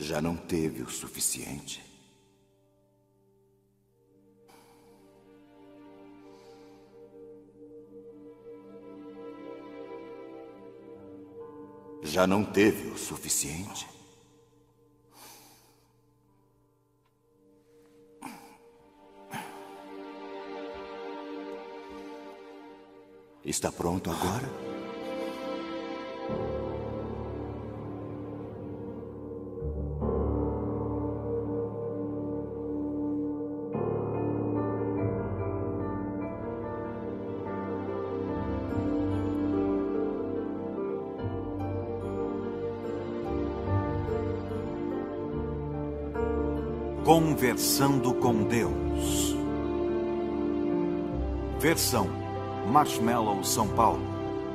Já não teve o suficiente? Já não teve o suficiente? Está pronto agora? Conversando com Deus. Versão Marshmallow, São Paulo.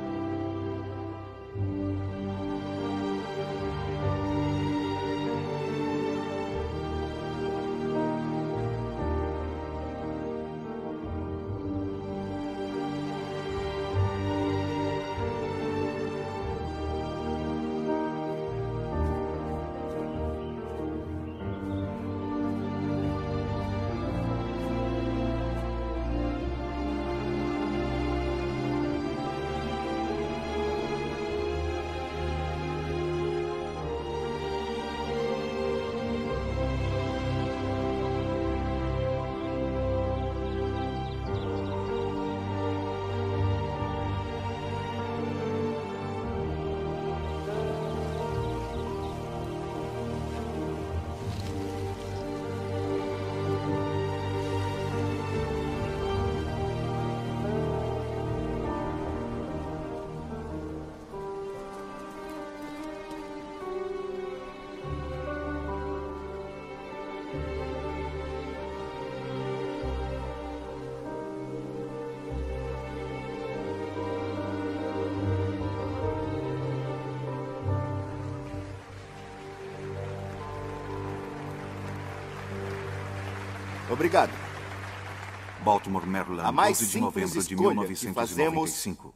Obrigado. Baltimore, Maryland, A mais 12 de novembro simples de escolha 1995.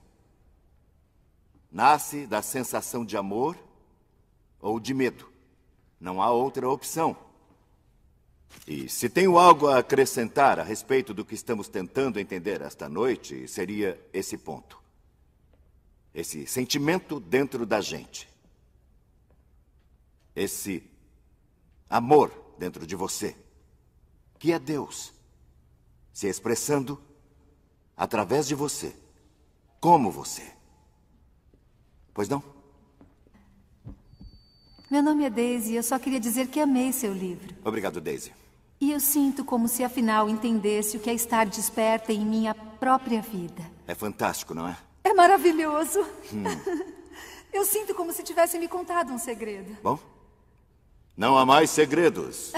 Nasce da sensação de amor ou de medo. Não há outra opção. E se tenho algo a acrescentar a respeito do que estamos tentando entender esta noite, seria esse ponto. Esse sentimento dentro da gente. Esse amor dentro de você. Que é Deus se expressando através de você, como você. Pois não? Meu nome é Daisy e eu só queria dizer que amei seu livro. Obrigado, Daisy. E eu sinto como se afinal entendesse o que é estar desperta em minha própria vida. É fantástico, não é? É maravilhoso. Eu sinto como se tivesse me contado um segredo. Bom, não há mais segredos.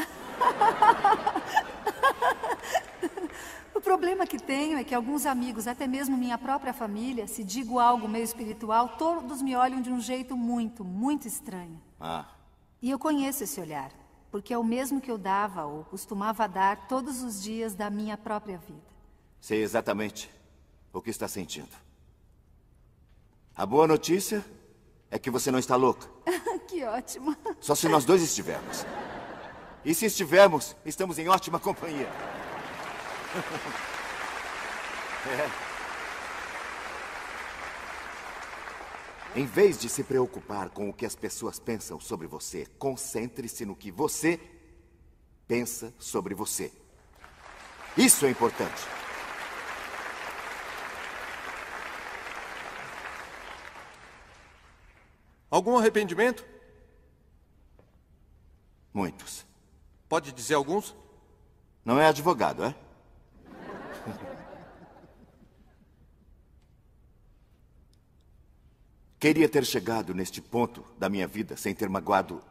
O problema que tenho é que alguns amigos, até mesmo minha própria família, se digo algo meio espiritual, todos me olham de um jeito muito, muito estranho. E eu conheço esse olhar, porque é o mesmo que eu dava ou costumava dar todos os dias da minha própria vida. Sei exatamente o que está sentindo. A boa notícia é que você não está louca. Que ótimo. Só se nós dois estivermos. E se estivermos, estamos em ótima companhia. Em vez de se preocupar com o que as pessoas pensam sobre você, concentre-se no que você pensa sobre você. Isso é importante. Algum arrependimento? Muitos. Pode dizer alguns? Não é advogado, é? Queria ter chegado neste ponto da minha vida sem ter magoado.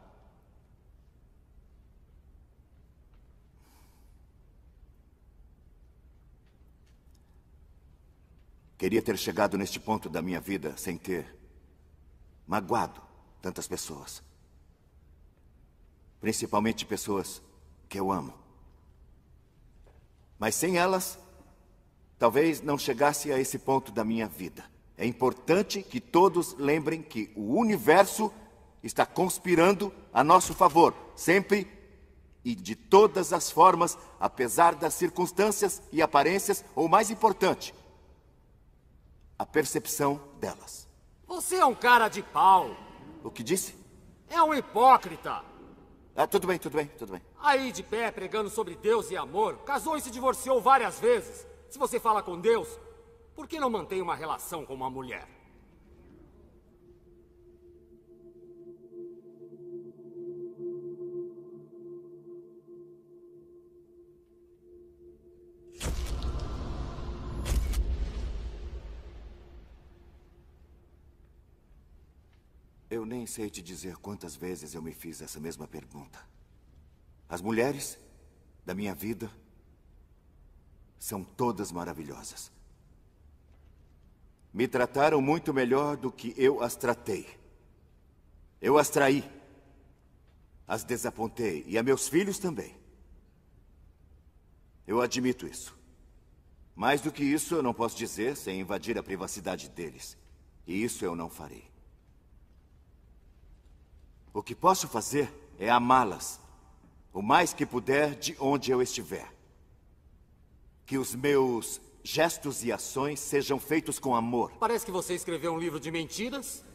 Queria ter chegado neste ponto da minha vida sem ter magoado tantas pessoas. Principalmente pessoas que eu amo. Mas sem elas, talvez não chegasse a esse ponto da minha vida. É importante que todos lembrem que o universo está conspirando a nosso favor. sempre e de todas as formas, apesar das circunstâncias e aparências, ou mais importante, a percepção delas. Você é um cara de pau. O que disse? É um hipócrita. Tudo bem. Aí de pé, pregando sobre Deus e amor, casou e se divorciou várias vezes. Se você fala com Deus, por que não mantém uma relação com uma mulher? Eu nem sei te dizer quantas vezes eu me fiz essa mesma pergunta. As mulheres da minha vida são todas maravilhosas. Me trataram muito melhor do que eu as tratei. Eu as traí, as desapontei, e a meus filhos também. Eu admito isso. Mais do que isso, eu não posso dizer sem invadir a privacidade deles. E isso eu não farei. O que posso fazer é amá-las, o mais que puder, de onde eu estiver. Que os meus gestos e ações sejam feitos com amor. Parece que você escreveu um livro de mentiras.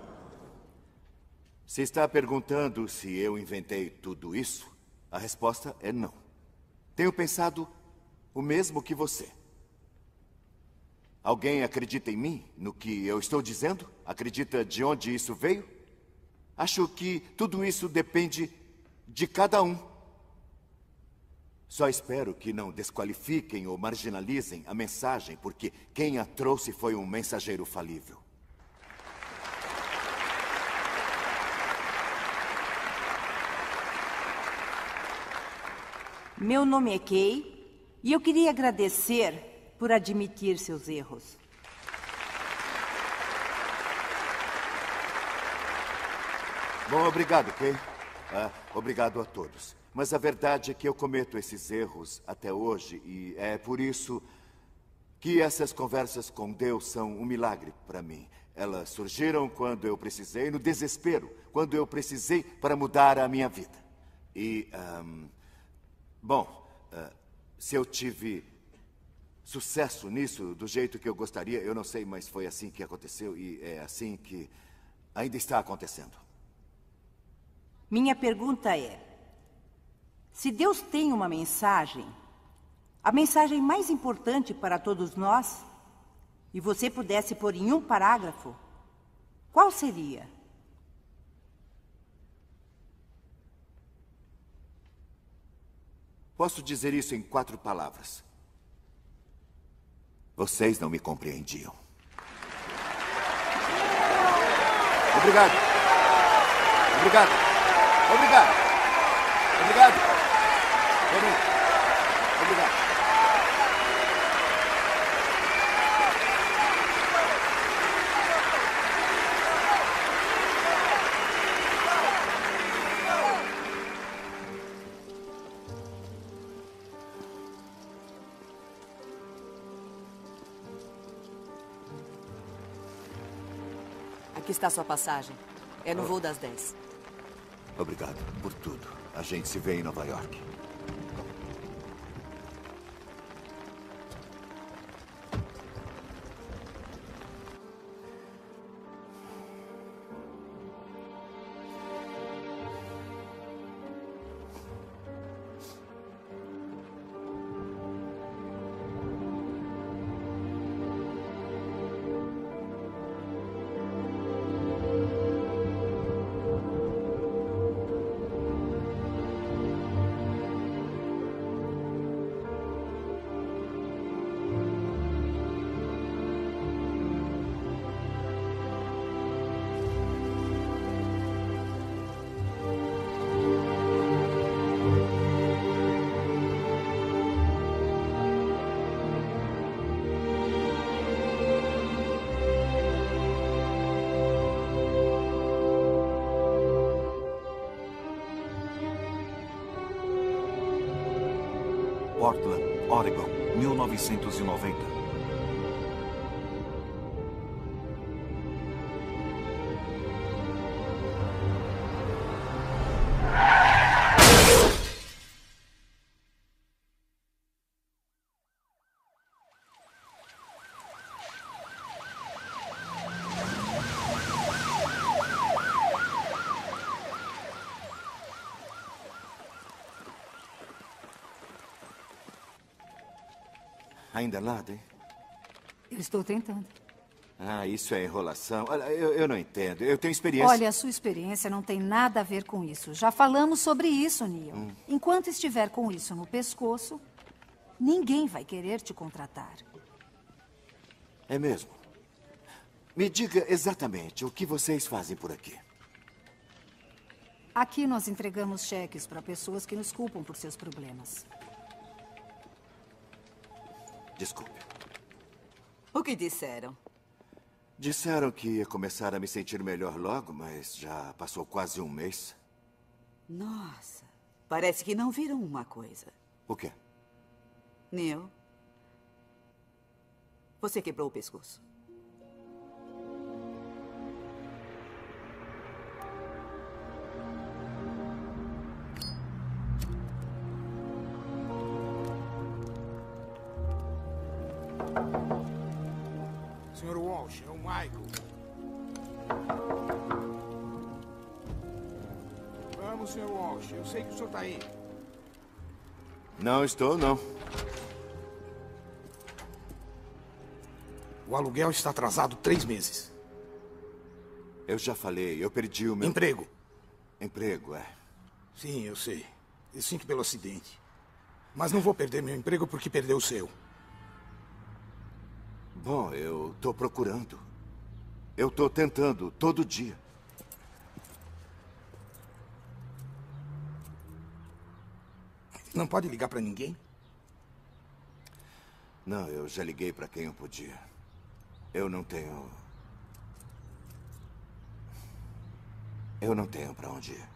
Se está perguntando se eu inventei tudo isso, a resposta é não. Tenho pensado o mesmo que você. Alguém acredita em mim, no que eu estou dizendo? Acredita de onde isso veio? Acho que tudo isso depende de cada um. Só espero que não desqualifiquem ou marginalizem a mensagem, porque quem a trouxe foi um mensageiro falível. Meu nome é Kay e eu queria agradecer por admitir seus erros. Bom, obrigado, Kay. Obrigado a todos. Mas a verdade é que eu cometo esses erros até hoje e é por isso que essas conversas com Deus são um milagre para mim. Elas surgiram quando eu precisei, no desespero, quando eu precisei para mudar a minha vida. E, se eu tive sucesso nisso do jeito que eu gostaria, eu não sei, mas foi assim que aconteceu e é assim que ainda está acontecendo. Minha pergunta é: se Deus tem uma mensagem, a mensagem mais importante para todos nós, e você pudesse pôr em um parágrafo, qual seria? Posso dizer isso em 4 palavras. Vocês não me compreendiam. Obrigado. Obrigado. Obrigado. Obrigado. Obrigado. Aqui está sua passagem. É no voo das 10. Obrigado por tudo. A gente se vê em Nova York. Portland, Oregon, 1990. Ainda nada, hein? Eu estou tentando. Ah, isso é enrolação. Olha, eu não entendo. Eu tenho experiência... Olha, a sua experiência não tem nada a ver com isso. Já falamos sobre isso, Neil. Enquanto estiver com isso no pescoço, ninguém vai querer te contratar. É mesmo? Me diga exatamente o que vocês fazem por aqui. Aqui nós entregamos cheques para pessoas que nos culpam por seus problemas. Desculpe. O que disseram? Disseram que ia começar a me sentir melhor logo, mas já passou quase um mês. Nossa, parece que não viram uma coisa. O quê? Neil, você quebrou o pescoço. Sr. Walsh, é o Michael. Vamos, Sr. Walsh. Eu sei que o senhor está aí. Não estou, não. O aluguel está atrasado 3 meses. Eu já falei, eu perdi o meu... Emprego. Emprego, é. Sim, eu sei. Eu sinto pelo acidente. Mas não vou perder meu emprego porque perdeu o seu. Bom, eu tô procurando. Eu tô tentando todo dia. Não pode ligar para ninguém? Não, eu já liguei para quem eu podia. Eu não tenho para onde ir.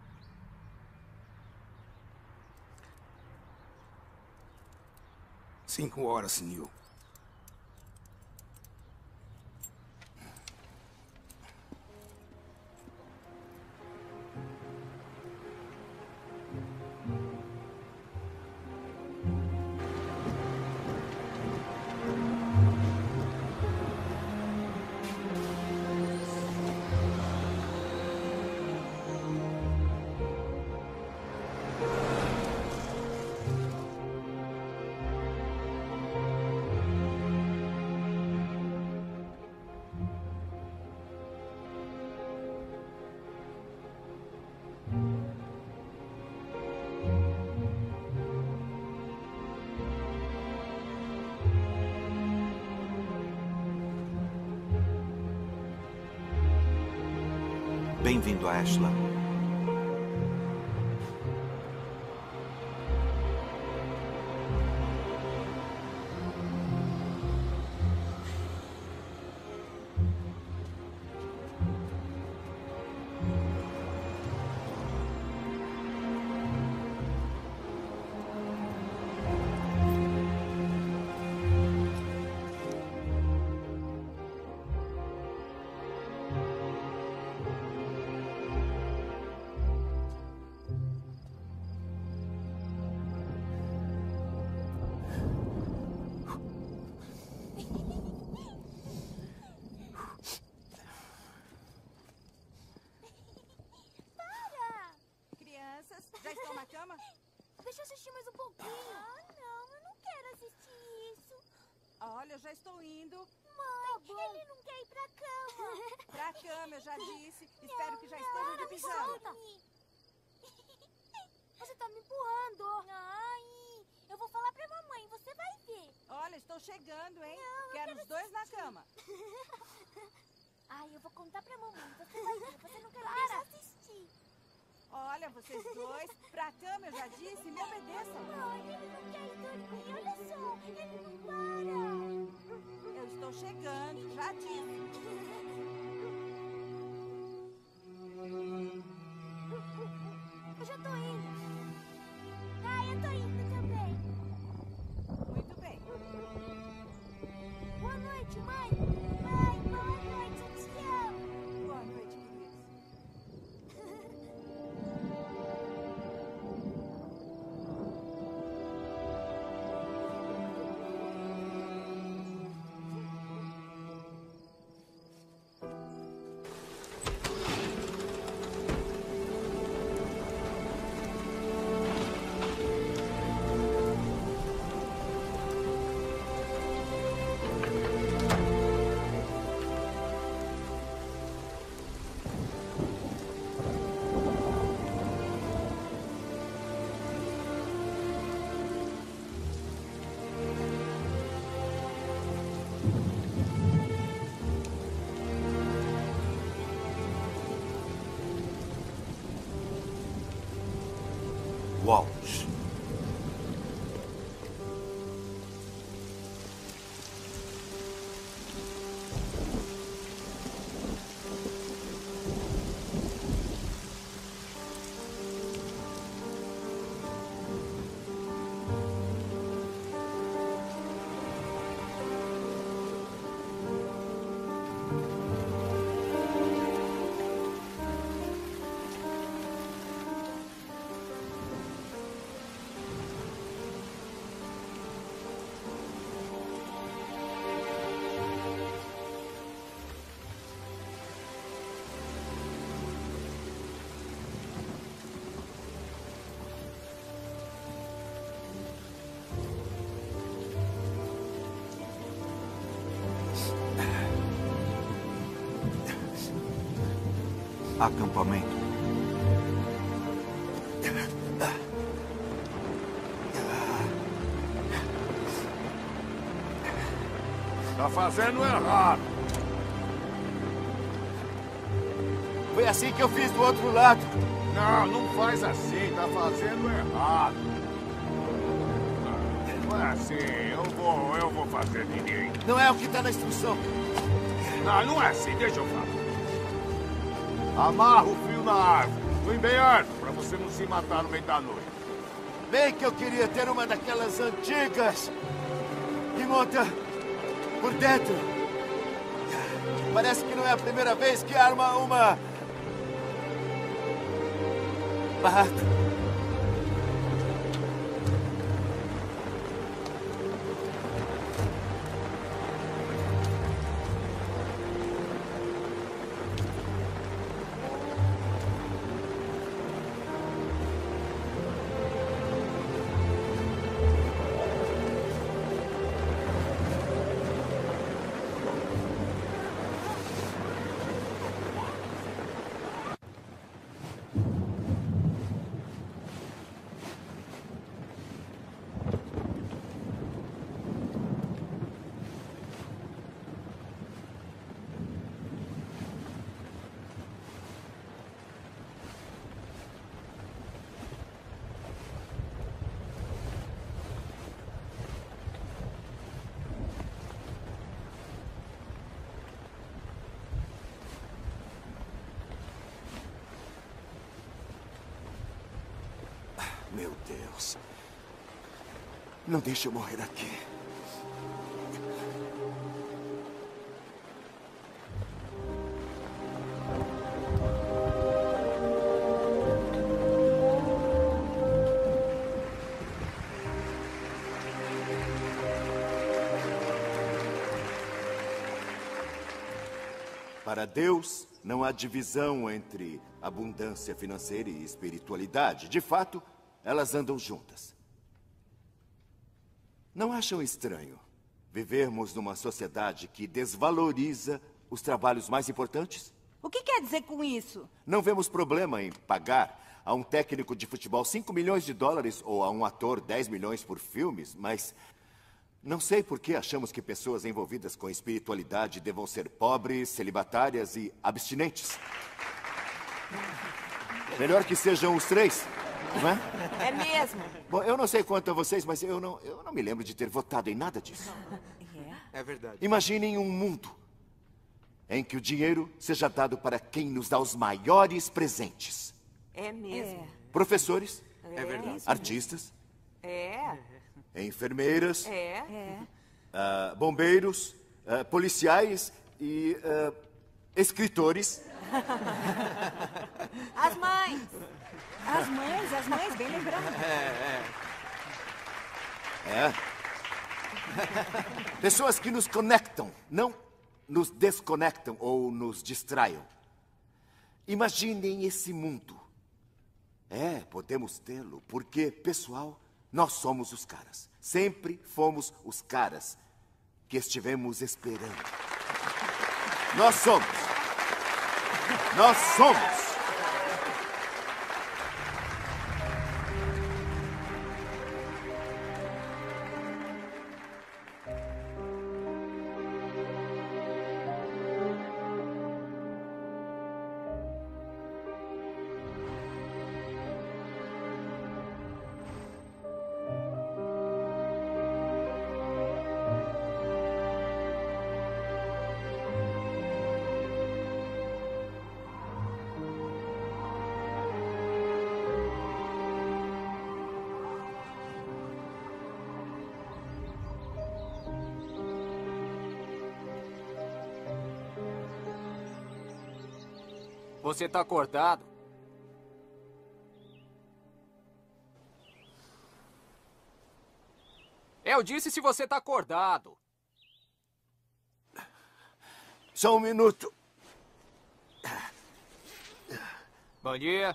Cinco horas, Neil. Bem-vindo a Ashland. Já estão na cama? Deixa eu assistir mais um pouquinho. Ah, não, eu não quero assistir isso. Olha, eu já estou indo. Mãe, ele não quer ir pra cama. Pra cama, eu já disse. Espero que já esteja de pijama. Você tá me empurrando. Ai, eu vou falar pra mamãe, você vai ver. Olha, estou chegando, hein? Não, quero os dois na cama. Ai, eu vou contar pra mamãe, você vai ver. Você não quer me deixar assistir. Olha, vocês dois, pra cama, eu já disse, me obedeçam. Ai, ele não quer ir dormir, olha só, ele não para. Eu estou chegando, já disse. Eu já tô indo. Ai, eu tô indo também. Muito bem. Boa noite, mãe. Mãe, boa noite, eu te amo. Boa noite, queridos. Walsh. Acampamento. Tá fazendo errado. Foi assim que eu fiz do outro lado. Não, não faz assim. Tá fazendo errado. Não é assim. Eu vou fazer direito. Não é o que tá na instrução. Não, não é assim. Deixa eu falar. Amarra o fio na árvore. Põe bem alto, pra você não se matar no meio da noite. Bem que eu queria ter uma daquelas antigas que monta por dentro. Parece que não é a primeira vez que arma uma barraca. Meu Deus. Não deixe eu morrer aqui. Para Deus, não há divisão entre abundância financeira e espiritualidade. De fato, elas andam juntas. Não acham estranho vivermos numa sociedade que desvaloriza os trabalhos mais importantes? O que quer dizer com isso? Não vemos problema em pagar a um técnico de futebol 5 milhões de dólares ou a um ator 10 milhões por filmes, mas não sei por que achamos que pessoas envolvidas com espiritualidade devam ser pobres, celibatárias e abstinentes. Melhor que sejam os três. Não é? É mesmo. Bom, eu não sei quanto a vocês, mas eu não me lembro de ter votado em nada disso. É verdade. Imaginem um mundo em que o dinheiro seja dado para quem nos dá os maiores presentes. É mesmo. Professores. É verdade. Artistas. É. Enfermeiras. É. Bombeiros. Policiais e escritores. As mães, bem lembrado. Pessoas que nos conectam, não nos desconectam ou nos distraiam. Imaginem esse mundo. Podemos tê-lo, porque, pessoal, nós somos os caras. Sempre fomos os caras que estivemos esperando. Nós somos. Nós somos. Você tá acordado? Eu disse se você tá acordado. Só um minuto. Bom dia.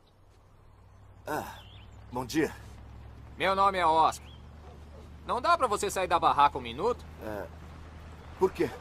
Bom dia. Meu nome é Oscar. Não dá pra você sair da barraca um minuto? Por quê?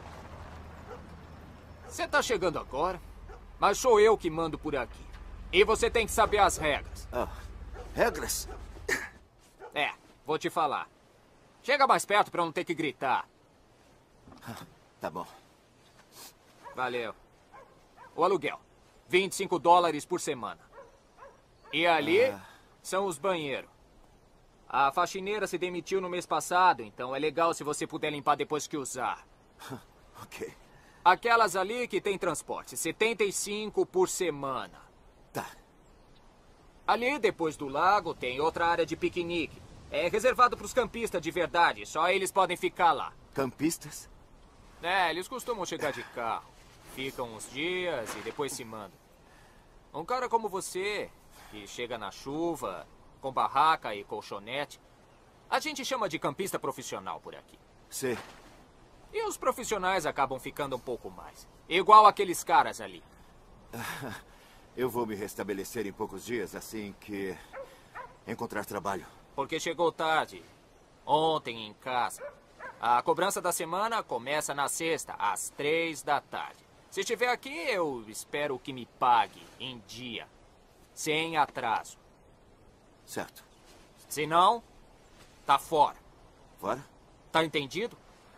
Você tá chegando agora, mas sou eu que mando por aqui. E você tem que saber as regras. Regras? Vou te falar. Chega mais perto pra eu não ter que gritar. Tá bom. Valeu. O aluguel. $25 por semana. E ali são os banheiros. A faxineira se demitiu no mês passado, então é legal se você puder limpar depois que usar. Ok. Aquelas ali que tem transporte, 75 por semana. Tá. Ali, depois do lago, tem outra área de piquenique. É reservado para os campistas de verdade, só eles podem ficar lá. Campistas? Eles costumam chegar de carro. Ficam uns dias e depois se mandam. Um cara como você, que chega na chuva, com barraca e colchonete, a gente chama de campista profissional por aqui. Sei. E os profissionais acabam ficando um pouco mais. Igual aqueles caras ali. Eu vou me restabelecer em poucos dias, assim que encontrar trabalho. Porque chegou tarde. Ontem em casa. A cobrança da semana começa na sexta, às 3 da tarde. Se estiver aqui, eu espero que me pague em dia. Sem atraso. Certo. Se não, tá fora. Fora? Tá entendido?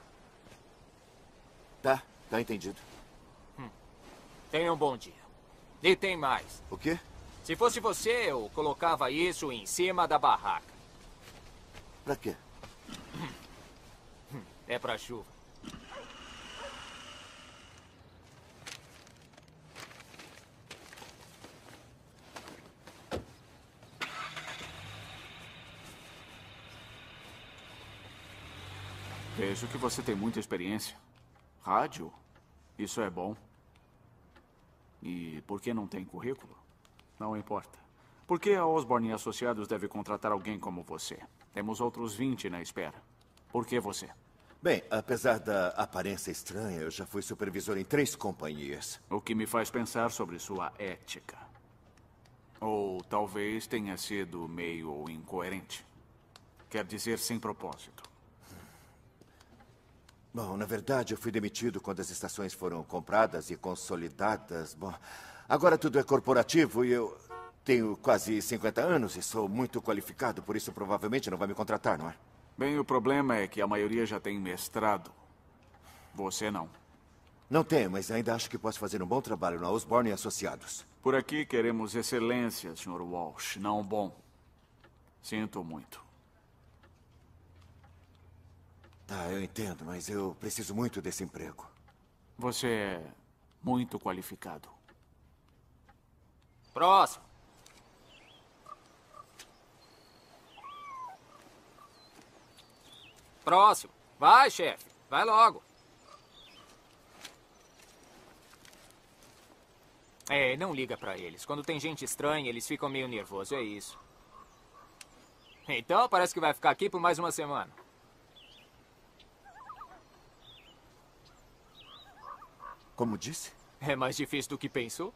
Tá entendido. Tenha um bom dia. E tem mais. O quê? Se fosse você, eu colocava isso em cima da barraca. Pra quê? É pra chuva. Vejo que você tem muita experiência. Rádio? Isso é bom. E por que não tem currículo? Não importa. Por que a Osborne e Associados deve contratar alguém como você? Temos outros 20 na espera. Por que você? Bem, apesar da aparência estranha, eu já fui supervisor em 3 companhias. O que me faz pensar sobre sua ética. Ou talvez tenha sido meio incoerente. Quer dizer, sem propósito. Bom, na verdade, eu fui demitido quando as estações foram compradas e consolidadas. Bom, agora tudo é corporativo e eu tenho quase 50 anos e sou muito qualificado, por isso provavelmente não vai me contratar, não é? Bem, o problema é que a maioria já tem mestrado. Você não. Não tenho, mas ainda acho que posso fazer um bom trabalho na Osborne e Associados. Por aqui queremos excelência, Sr. Walsh, não bom. Sinto muito. Tá, eu entendo, mas eu preciso muito desse emprego. Você é muito qualificado. Próximo. Próximo. Vai, chefe. Vai logo. Não liga pra eles. Quando tem gente estranha, eles ficam meio nervosos, é isso. Então, parece que vai ficar aqui por mais uma semana. Como disse? É mais difícil do que pensou?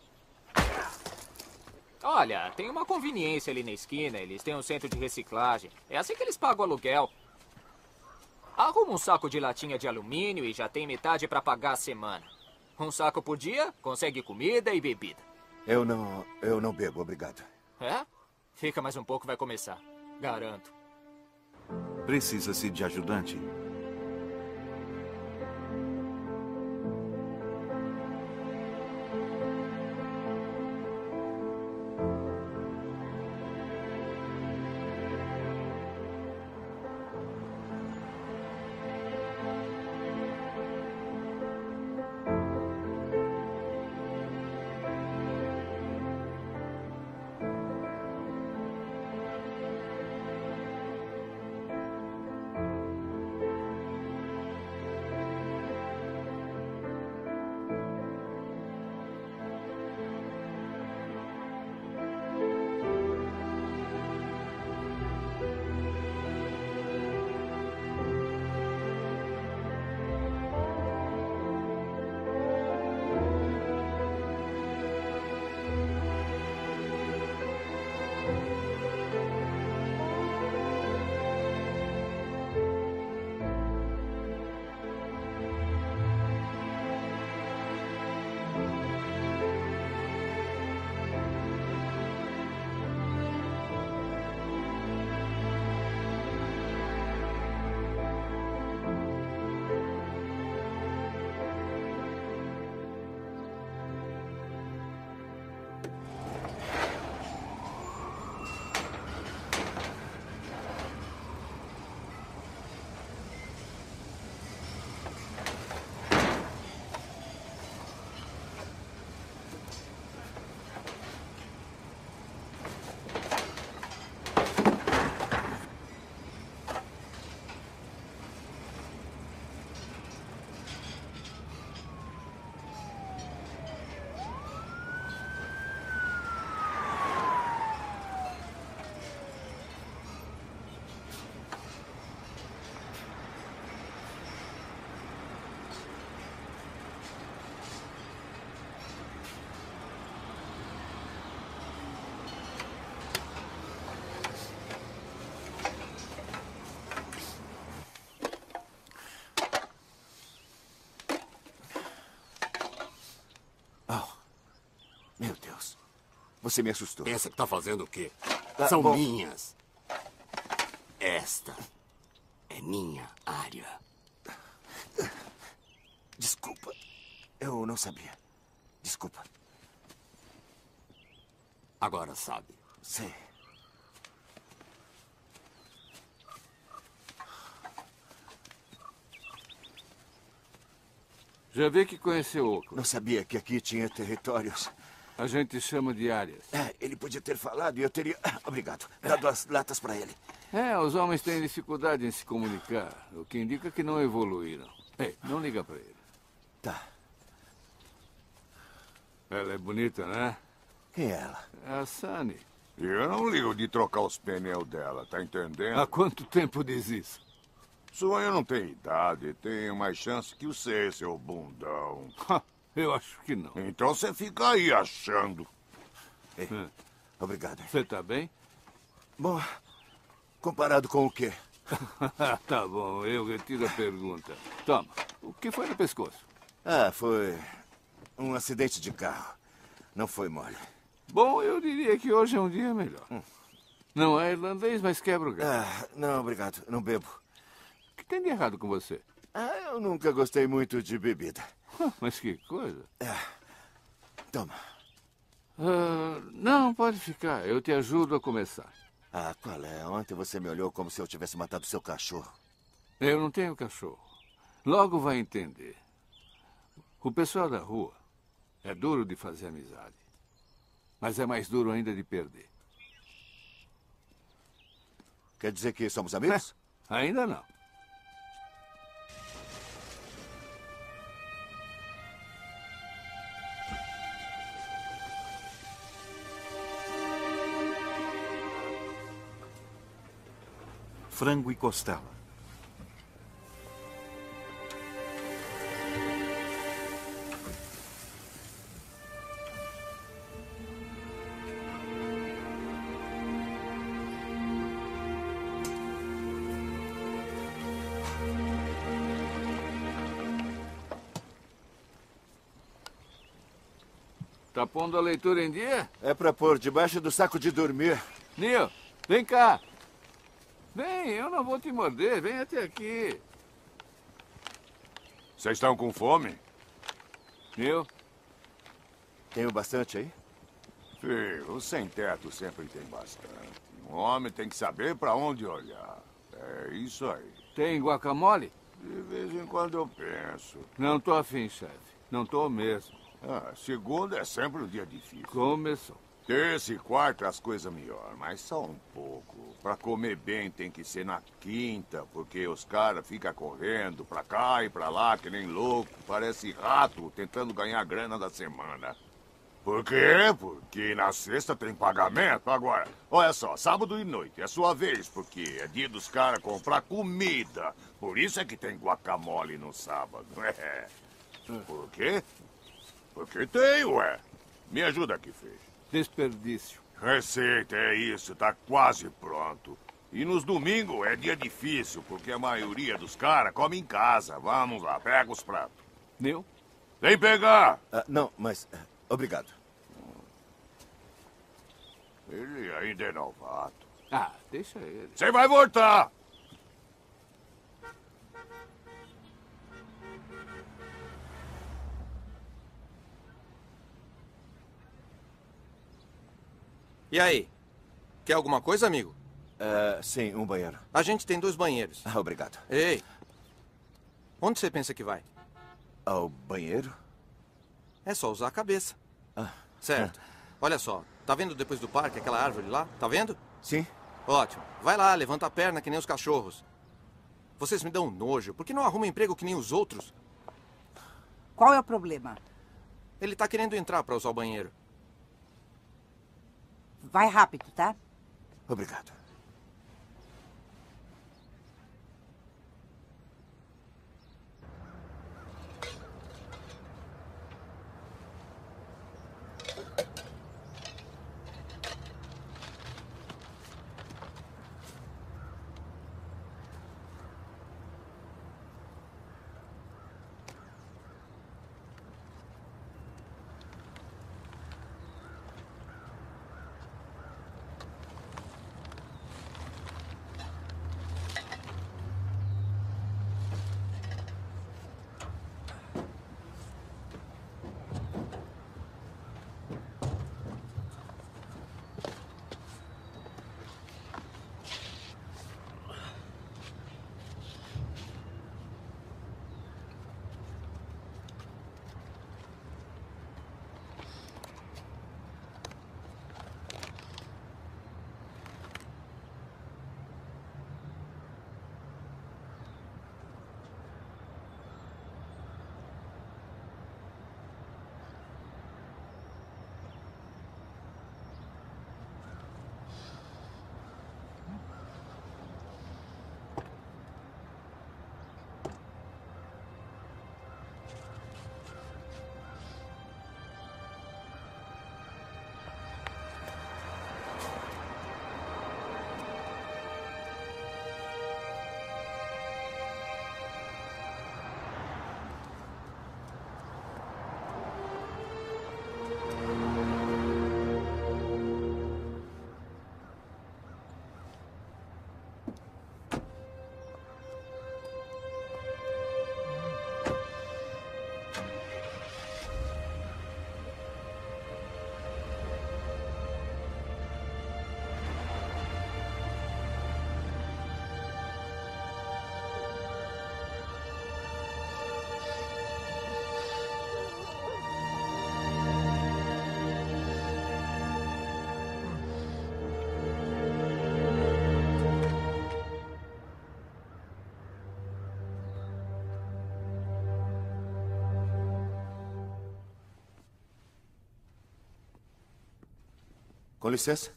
Olha, tem uma conveniência ali na esquina. Eles têm um centro de reciclagem. É assim que eles pagam o aluguel. Arruma um saco de latinha de alumínio e já tem metade pra pagar a semana. Um saco por dia, consegue comida e bebida. Eu não bebo, obrigado. É? Fica mais um pouco, vai começar. Garanto. Precisa-se de ajudante? Você me assustou. Pensa que tá fazendo o quê? São minhas. Esta é minha área. Desculpa. Eu não sabia. Desculpa. Agora sabe. Sei. Já vê que conheceu Oakland. Não sabia que aqui tinha territórios. A gente chama de áreas. Ele podia ter falado e eu teria... Obrigado. Dado as latas para ele. Os homens têm dificuldade em se comunicar, o que indica que não evoluíram. Ei, não liga para ele. Tá. Ela é bonita, né? Quem é ela? É a Sunny. Eu não ligo de trocar os pneus dela, tá entendendo? Há quanto tempo diz isso? Sonho não tem idade, tem mais chance que você, seu bundão. Eu acho que não. Então você fica aí achando. Ei, obrigado. Você tá bem? Bom, comparado com o quê? Tá bom, eu retiro a pergunta. Toma, o que foi no pescoço? Foi um acidente de carro. Não foi mole. Bom, eu diria que hoje é um dia melhor. Não é irlandês, mas quebra o galho. Não, obrigado. Não bebo. O que tem de errado com você? Eu nunca gostei muito de bebida. Mas que coisa. Toma. Não, pode ficar. Eu te ajudo a começar. Qual é? Ontem você me olhou como se eu tivesse matado seu cachorro. Eu não tenho cachorro. Logo vai entender. O pessoal da rua é duro de fazer amizade. Mas é mais duro ainda de perder. Quer dizer que somos amigos? Ainda não. Frango e costela. Tá pondo a leitura em dia? É pra pôr debaixo do saco de dormir. Neil, vem cá. Vem, eu não vou te morder. Vem até aqui. Vocês estão com fome? Neil? Tenho bastante aí? Filho, o sem-teto sempre tem bastante. Um homem tem que saber pra onde olhar. É isso aí. Tem guacamole? De vez em quando eu penso. Não tô afim, chefe. Não tô mesmo. Segunda é sempre um dia difícil. Começou. Terça e quarta as coisas melhor, mas só um pouco. Pra comer bem tem que ser na quinta, porque os caras ficam correndo pra cá e pra lá que nem louco. Parece rato tentando ganhar a grana da semana. Por quê? Porque na sexta tem pagamento. Agora, olha só, sábado e noite é sua vez, porque é dia dos caras comprar comida. Por isso é que tem guacamole no sábado. Por quê? Porque tem, ué. Me ajuda aqui, Fê. Desperdício. Receita, é isso, tá quase pronto. E nos domingos é dia difícil, porque a maioria dos caras come em casa. Vamos lá, pega os pratos. Neil? Vem pegar! Não, mas... obrigado. Ele ainda é novato. Deixa ele. Você vai voltar! E aí? Quer alguma coisa, amigo? Sim, um banheiro. A gente tem 2 banheiros. Obrigado. Ei, onde você pensa que vai? Ao banheiro? É só usar a cabeça. Certo. Olha só, tá vendo depois do parque aquela árvore lá? Tá vendo? Sim. Ótimo. Vai lá, levanta a perna que nem os cachorros. Vocês me dão nojo. Por que não arruma emprego que nem os outros? Qual é o problema? Ele tá querendo entrar pra usar o banheiro. Vai rápido, tá? Obrigado. Com licença.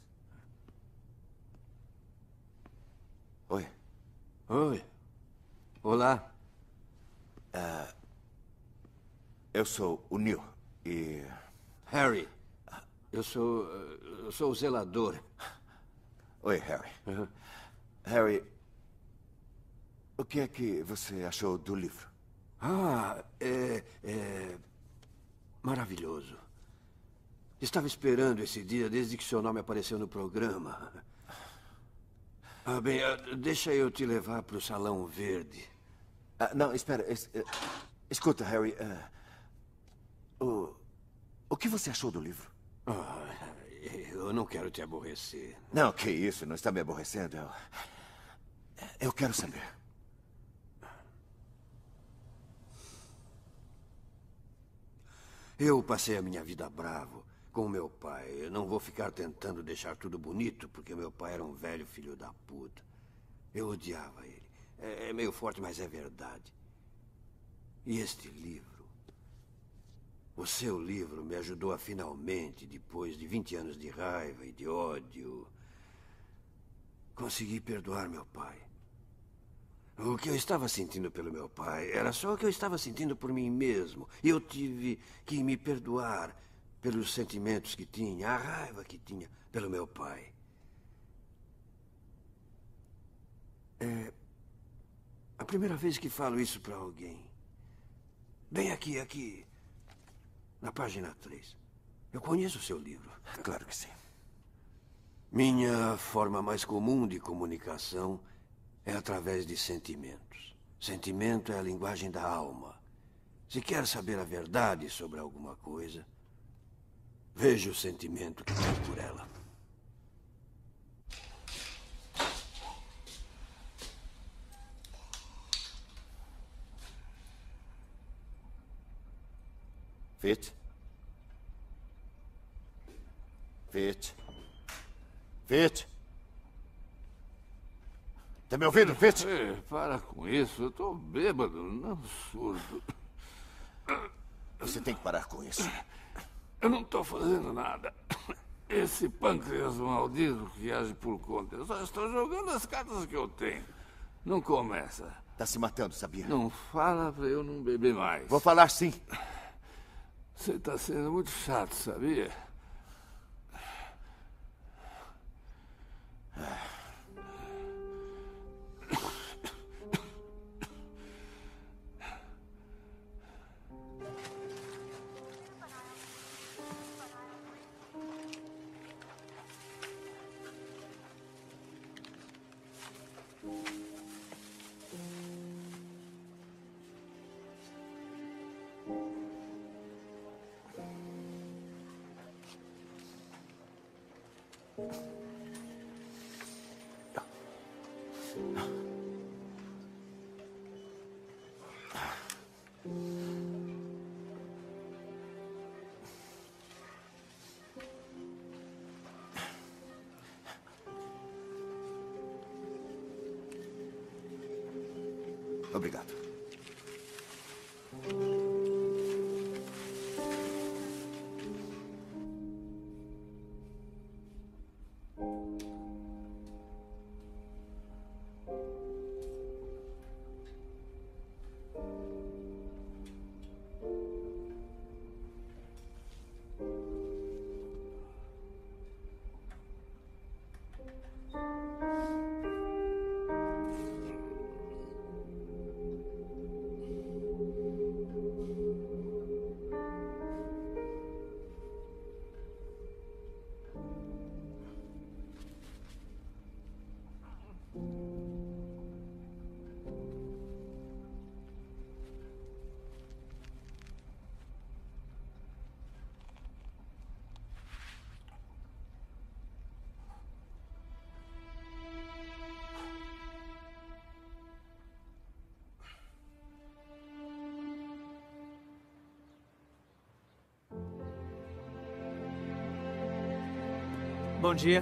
Oi. Oi. Olá. Eu sou o Neil e... Harry. Eu sou o zelador. Oi, Harry. Harry, o que é que você achou do livro? É maravilhoso. Estava esperando esse dia desde que seu nome apareceu no programa. Bem, deixa eu te levar para o Salão Verde. Não, espera. Escuta, Harry. O que você achou do livro? Eu não quero te aborrecer. Não, que isso. Não está me aborrecendo. Eu quero saber. Eu passei a minha vida bravo com meu pai. Eu não vou ficar tentando deixar tudo bonito, porque meu pai era um velho filho da puta. Eu odiava ele. É meio forte, mas é verdade. E este livro, o seu livro, me ajudou a finalmente, depois de 20 anos de raiva e de ódio, conseguir perdoar meu pai. O que eu estava sentindo pelo meu pai era só o que eu estava sentindo por mim mesmo. E eu tive que me perdoar pelos sentimentos que tinha, a raiva que tinha pelo meu pai. É a primeira vez que falo isso para alguém. Bem aqui, na página 3. Eu conheço o seu livro. Claro que sim. Minha forma mais comum de comunicação é através de sentimentos. Sentimento é a linguagem da alma. Se quer saber a verdade sobre alguma coisa, veja o sentimento que tem por ela. Fitch? Fitch? Fitch? Tá me ouvindo, Fitch? Para com isso. Eu tô bêbado, não surdo. Você tem que parar com isso. Eu não tô fazendo nada. Esse pâncreas maldito que age por conta. Eu só estou jogando as cartas que eu tenho. Não começa. Tá se matando, sabia? Não fala pra eu não beber mais. Vou falar sim. Você tá sendo muito chato, sabia? Obrigado. Bom dia.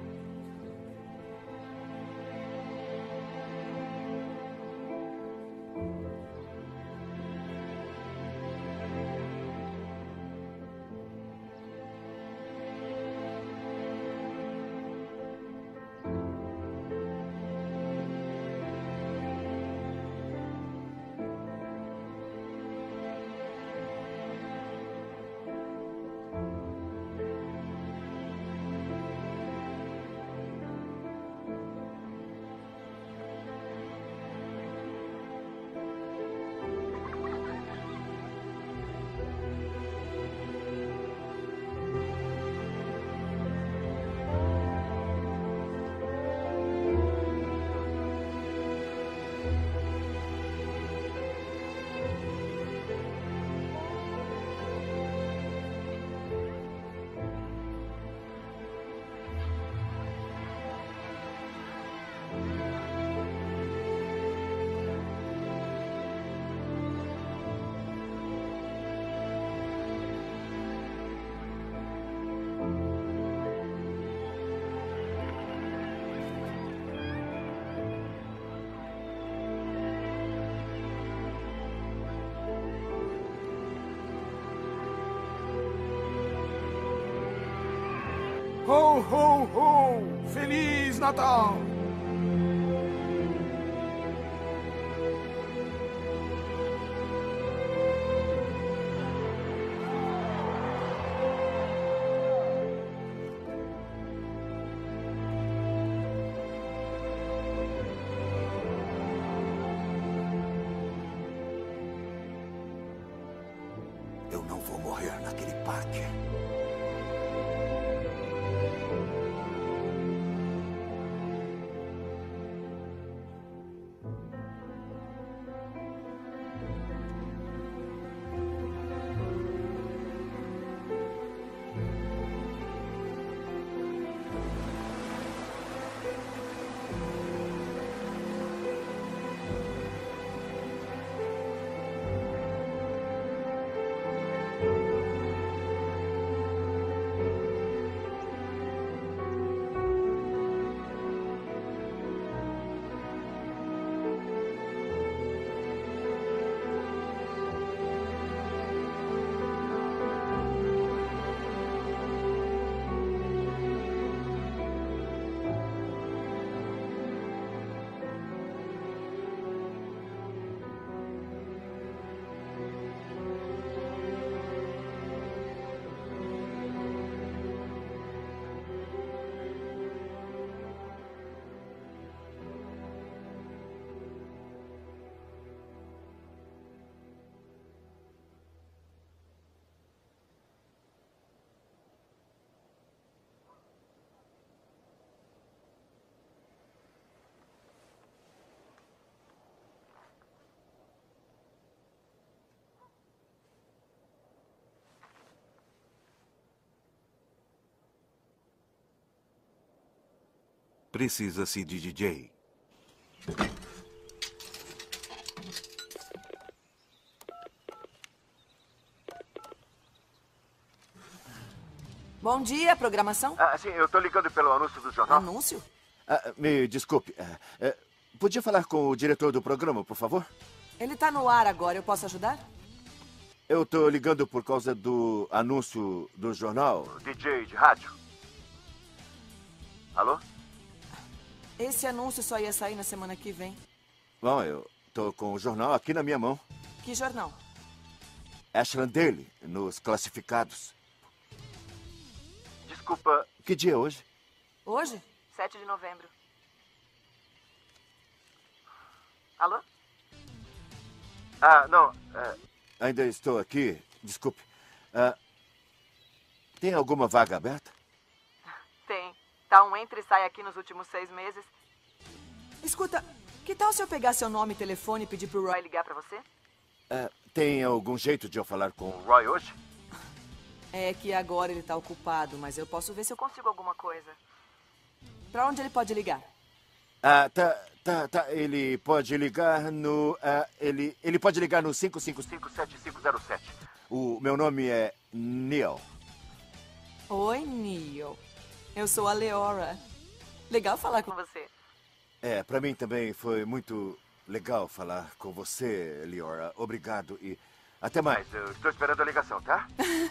Ho, ho, ho! Feliz Natal! Eu não vou morrer naquele parque. Precisa-se de DJ. Bom dia, programação? Sim, eu tô ligando pelo anúncio do jornal. Anúncio? Me desculpe. Podia falar com o diretor do programa, por favor? Ele tá no ar agora, eu posso ajudar? Eu tô ligando por causa do anúncio do jornal. DJ de rádio. Alô? Esse anúncio só ia sair na semana que vem. Bom, eu tô com o jornal aqui na minha mão. Que jornal? Ashland Daily, nos classificados. Desculpa, que dia é hoje? Hoje? 7 de novembro. Alô? Não. Ainda estou aqui. Desculpe. Tem alguma vaga aberta? Tem. Tá um entra e sai aqui nos últimos 6 meses. Escuta, que tal se eu pegar seu nome e telefone e pedir pro Roy ligar pra você? Tem algum jeito de eu falar com o Roy hoje? É que agora ele tá ocupado, mas eu posso ver se eu consigo alguma coisa. Pra onde ele pode ligar? Tá. Ele pode ligar no... Ele pode ligar no 555-7507. O meu nome é Neil. Oi, Neil. Eu sou a Leora. Legal falar com você. Pra mim também foi muito legal falar com você, Leora. Obrigado e até mais. Eu estou esperando a ligação, tá?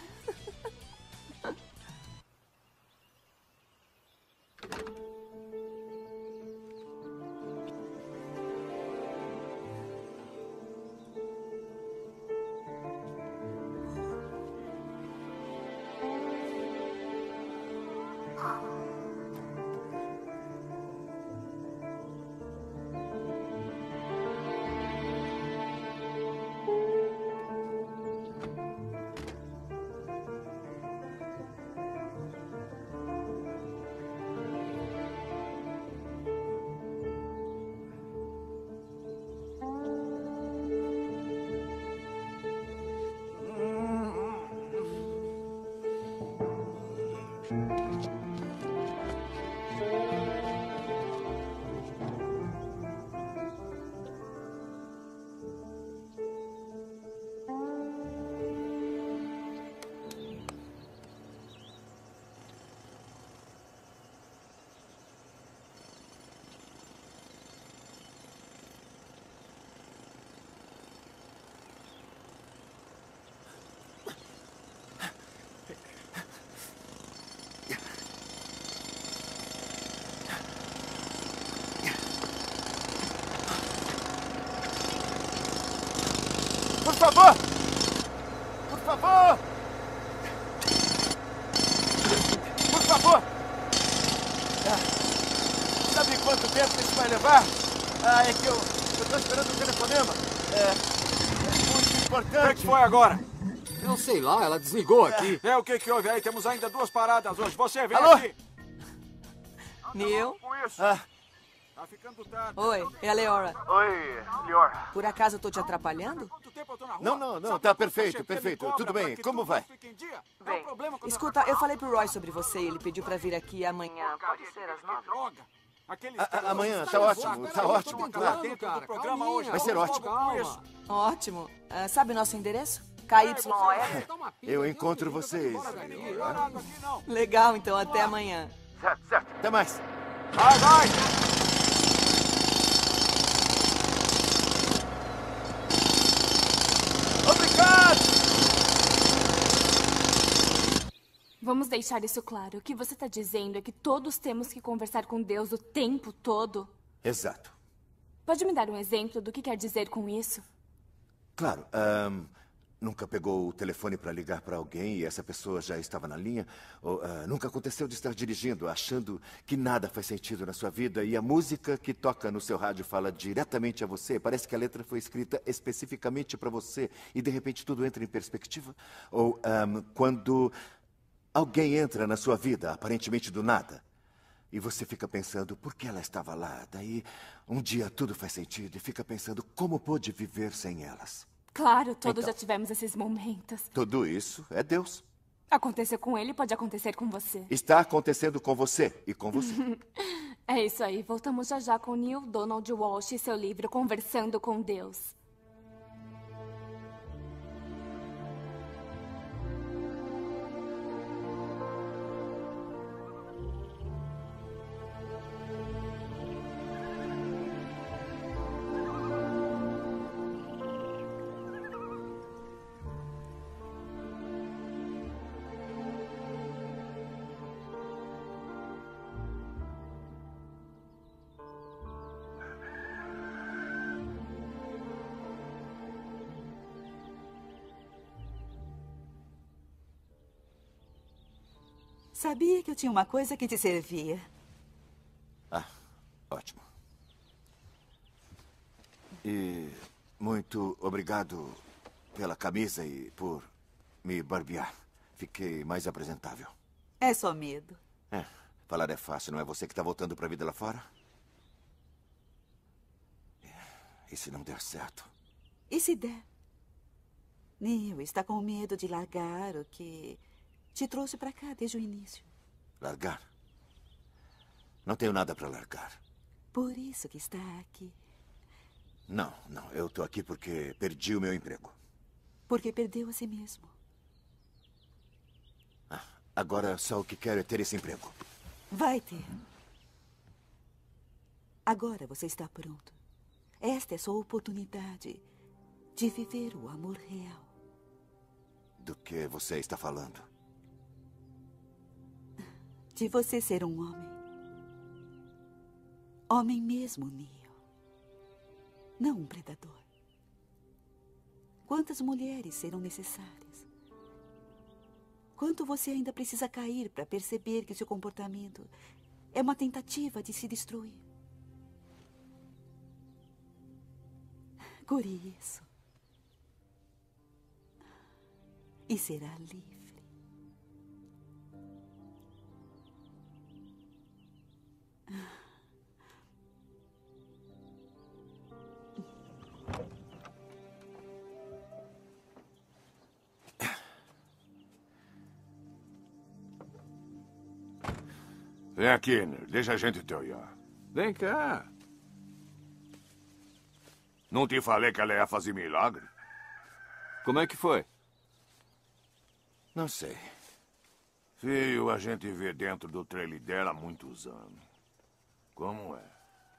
Por favor! Por favor! Por favor! Sabe quanto tempo isso vai levar? É que eu tô esperando o telefonema. É muito importante. O que foi agora? Eu sei lá, ela desligou aqui. O que houve aí? Temos ainda 2 paradas hoje. Você vem Alô? aqui. Neil? Tá ficando tarde. Oi, é a Leora. Oi, Leora. Por acaso eu tô te atrapalhando? Não, tá perfeito. Tudo bem, como vai? Bem, escuta, eu falei pro Roy sobre você e ele pediu pra vir aqui amanhã. Pode ser às 9? Amanhã, tá ótimo. Claro. Vai ser ótimo. Ótimo. Sabe o nosso endereço? KYOF? Eu encontro vocês, Leora. Legal, então até amanhã. Certo. Até mais. Vai! Obrigado! Vamos deixar isso claro. O que você está dizendo é que todos temos que conversar com Deus o tempo todo? Exato. Pode me dar um exemplo do que quer dizer com isso? Claro. Nunca pegou o telefone para ligar para alguém e essa pessoa já estava na linha? Ou nunca aconteceu de estar dirigindo, achando que nada faz sentido na sua vida e a música que toca no seu rádio fala diretamente a você? Parece que a letra foi escrita especificamente para você e de repente tudo entra em perspectiva? Ou quando alguém entra na sua vida, aparentemente do nada, e você fica pensando, por que ela estava lá? Daí, um dia tudo faz sentido e fica pensando, como pôde viver sem elas? Claro, todos já tivemos esses momentos. Tudo isso é Deus. Aconteceu com ele, pode acontecer com você. Está acontecendo com você e com você. É isso aí. Voltamos já com Neil Donald Walsh e seu livro Conversando com Deus. Sabia que eu tinha uma coisa que te servia. Ótimo. E muito obrigado pela camisa e por me barbear. Fiquei mais apresentável. É só medo. Falar é fácil, não é você que está voltando para a vida lá fora? E se não der certo? E se der? Neil está com medo de largar o que te trouxe para cá desde o início. Largar? Não tenho nada para largar. Por isso que está aqui. Não. Eu estou aqui porque perdi o meu emprego. Porque perdeu a si mesmo. Agora só o que quero é ter esse emprego. Vai ter. Agora você está pronto. Esta é sua oportunidade de viver o amor real. Do que você está falando? De você ser um homem. Homem mesmo, Neo. Não um predador. Quantas mulheres serão necessárias? Quanto você ainda precisa cair para perceber que seu comportamento é uma tentativa de se destruir? Cure isso. E será livre. Vem aqui, Nir. Deixa a gente te olhar. Vem cá. Não te falei que ela ia fazer milagre? Como é que foi? Não sei. Filho, a gente vê dentro do trailer dela há muitos anos. Como é?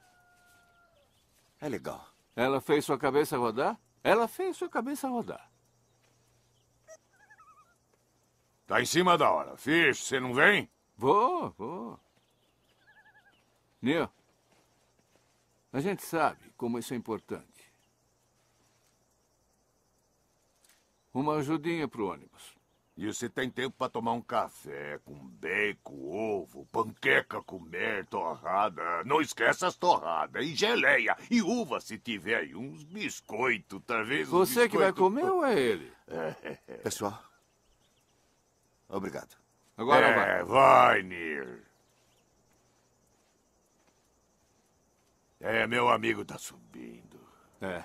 É legal. Ela fez sua cabeça rodar? Ela fez sua cabeça rodar. Tá em cima da hora. Fish, você não vem? Vou. Neo, a gente sabe como isso é importante. Uma ajudinha pro ônibus. E você tem tempo para tomar um café com bacon, ovo, panqueca comer, torrada. Não esquece as torradas. E geleia. E uva, se tiver aí. Uns biscoitos, talvez. Você que vai comer ou é ele? Pessoal, obrigado. Agora vai. Vai, Nir. Meu amigo tá subindo. É.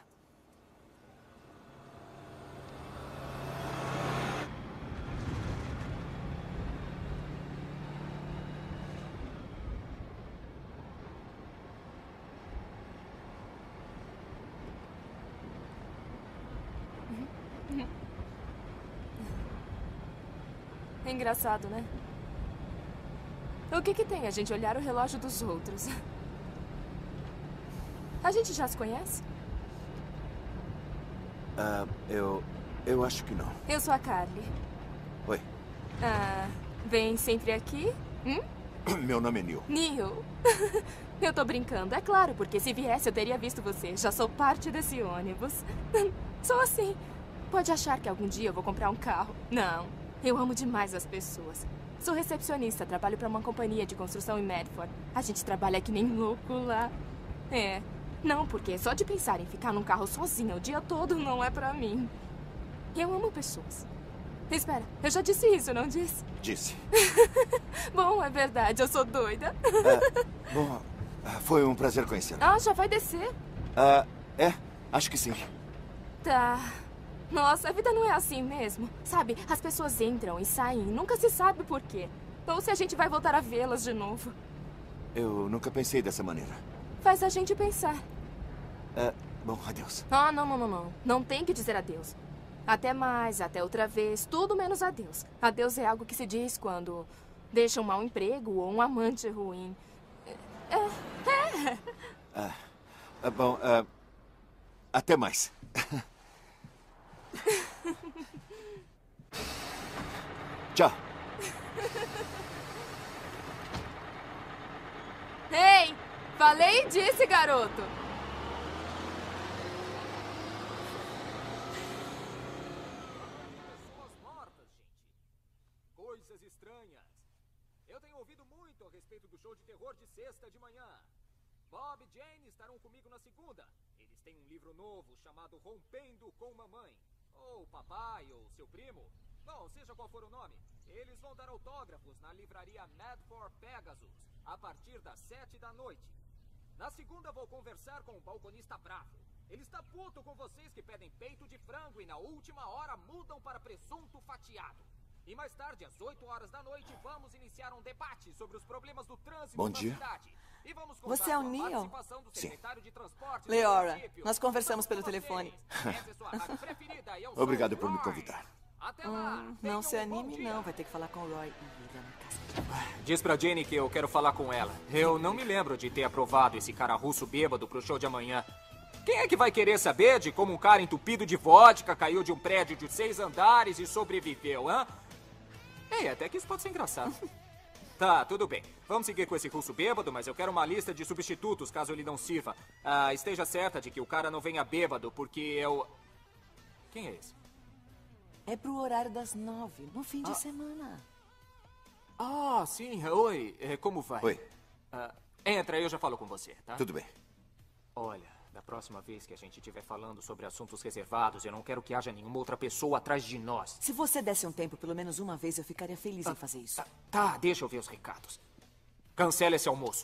É engraçado, né? O que tem a gente olhar o relógio dos outros? A gente já se conhece? Eu acho que não. Eu sou a Carly. Oi. Vem sempre aqui? Meu nome é Neil. Neil? Eu tô brincando, é claro, porque se viesse eu teria visto você. Já sou parte desse ônibus. Sou assim. Pode achar que algum dia eu vou comprar um carro. Não. Eu amo demais as pessoas. Sou recepcionista, trabalho para uma companhia de construção em Medford. A gente trabalha que nem louco lá. Não, porque só de pensar em ficar num carro sozinha o dia todo não é pra mim. Eu amo pessoas. Espera, eu já disse isso, não disse? Disse. Bom, é verdade, eu sou doida. Bom, foi um prazer conhecê-la. Já vai descer? Acho que sim. Tá. Nossa, a vida não é assim mesmo. Sabe, as pessoas entram e saem, nunca se sabe por quê. Ou se a gente vai voltar a vê-las de novo. Eu nunca pensei dessa maneira. Faz a gente pensar. Bom, adeus. Não. Não tem que dizer adeus. Até mais, até outra vez, tudo menos adeus. Adeus é algo que se diz quando deixa um mau emprego ou um amante ruim. Bom, até mais. Tchau. Ei, falei e disse, garoto. Pessoas mortas, gente. Coisas estranhas. Eu tenho ouvido muito a respeito do show de terror de sexta de manhã. Bob e Jane estarão comigo na segunda. Eles têm um livro novo chamado Rompendo com Mamãe. Ou papai, ou seu primo. Bom, seja qual for o nome, eles vão dar autógrafos na livraria Medford Pegasus, a partir das 7 da noite. Na segunda vou conversar com o balconista bravo. Ele está puto com vocês que pedem peito de frango e na última hora mudam para presunto fatiado. E mais tarde, às 8 horas da noite, vamos iniciar um debate sobre os problemas do trânsito Bom dia. na cidade. E vamos Você é o Neil? Sim. Leora, nós conversamos pelo telefone. Obrigado por me convidar. Não se anime, não. Vai ter que falar com o Roy. Ele é uma casa. Diz pra Jenny que eu quero falar com ela. Eu não me lembro de ter aprovado esse cara russo bêbado pro show de amanhã. Quem é que vai querer saber de como um cara entupido de vodka caiu de um prédio de 6 andares e sobreviveu, hã? Ei, até que isso pode ser engraçado. Tá, tudo bem. Vamos seguir com esse russo bêbado, mas eu quero uma lista de substitutos caso ele não sirva. Esteja certa de que o cara não venha bêbado, porque eu... Quem é esse? É pro horário das 9, no fim de semana. Ah, sim. Oi. Como vai? Oi. Entra, eu já falo com você, tá? Tudo bem. Olha, da próxima vez que a gente estiver falando sobre assuntos reservados, eu não quero que haja nenhuma outra pessoa atrás de nós. Se você desse um tempo pelo menos uma vez, eu ficaria feliz em fazer isso. Tá, deixa eu ver os recados. Cancela esse almoço.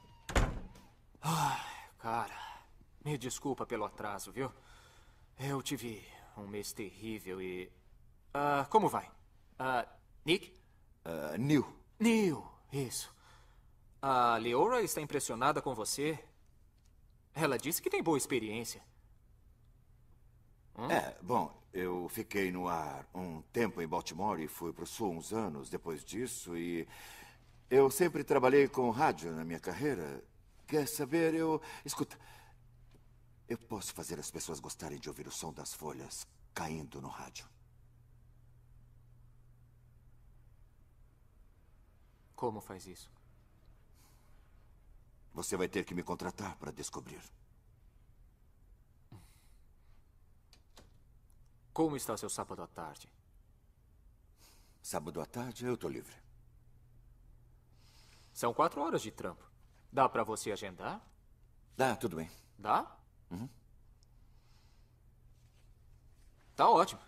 Ai, cara, me desculpa pelo atraso, viu? Eu tive um mês terrível e... como vai? Nick? Neil. Neil, isso. A Leora está impressionada com você. Ela disse que tem boa experiência. Bom, eu fiquei no ar um tempo em Baltimore e fui pro sul uns anos depois disso e... Eu sempre trabalhei com rádio na minha carreira. Quer saber, Escuta, eu posso fazer as pessoas gostarem de ouvir o som das folhas caindo no rádio. Como faz isso? Você vai ter que me contratar para descobrir. Como está seu sábado à tarde? Sábado à tarde eu tô livre. São 4 horas de trampo. Dá pra você agendar? Dá, tudo bem. Dá? Uhum. Tá ótimo.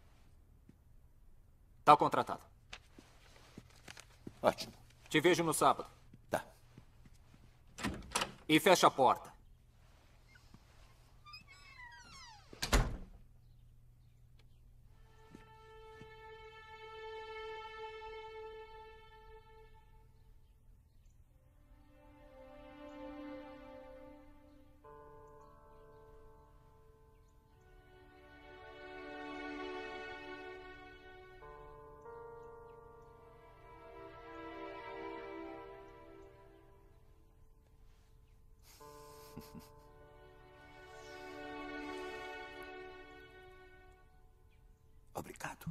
Tá contratado. Ótimo. Te vejo no sábado. Tá. E fecha a porta. Obrigado.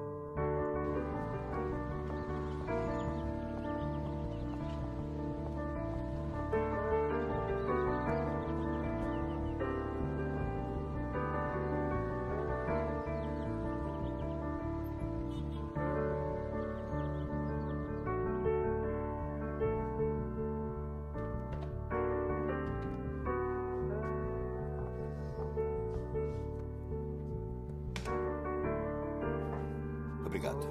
Obrigado.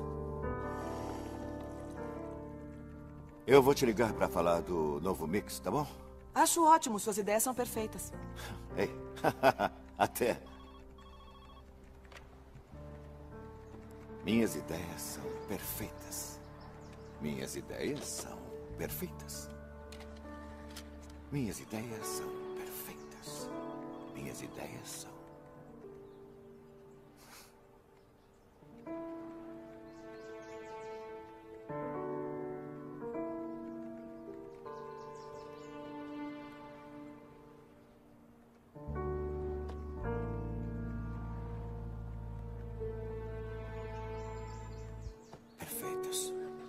Eu vou te ligar para falar do novo mix, tá bom? Acho ótimo, suas ideias são perfeitas. Ei, até. Minhas ideias são perfeitas. Minhas ideias são perfeitas. Minhas ideias são perfeitas. Minhas ideias são... perfeitas.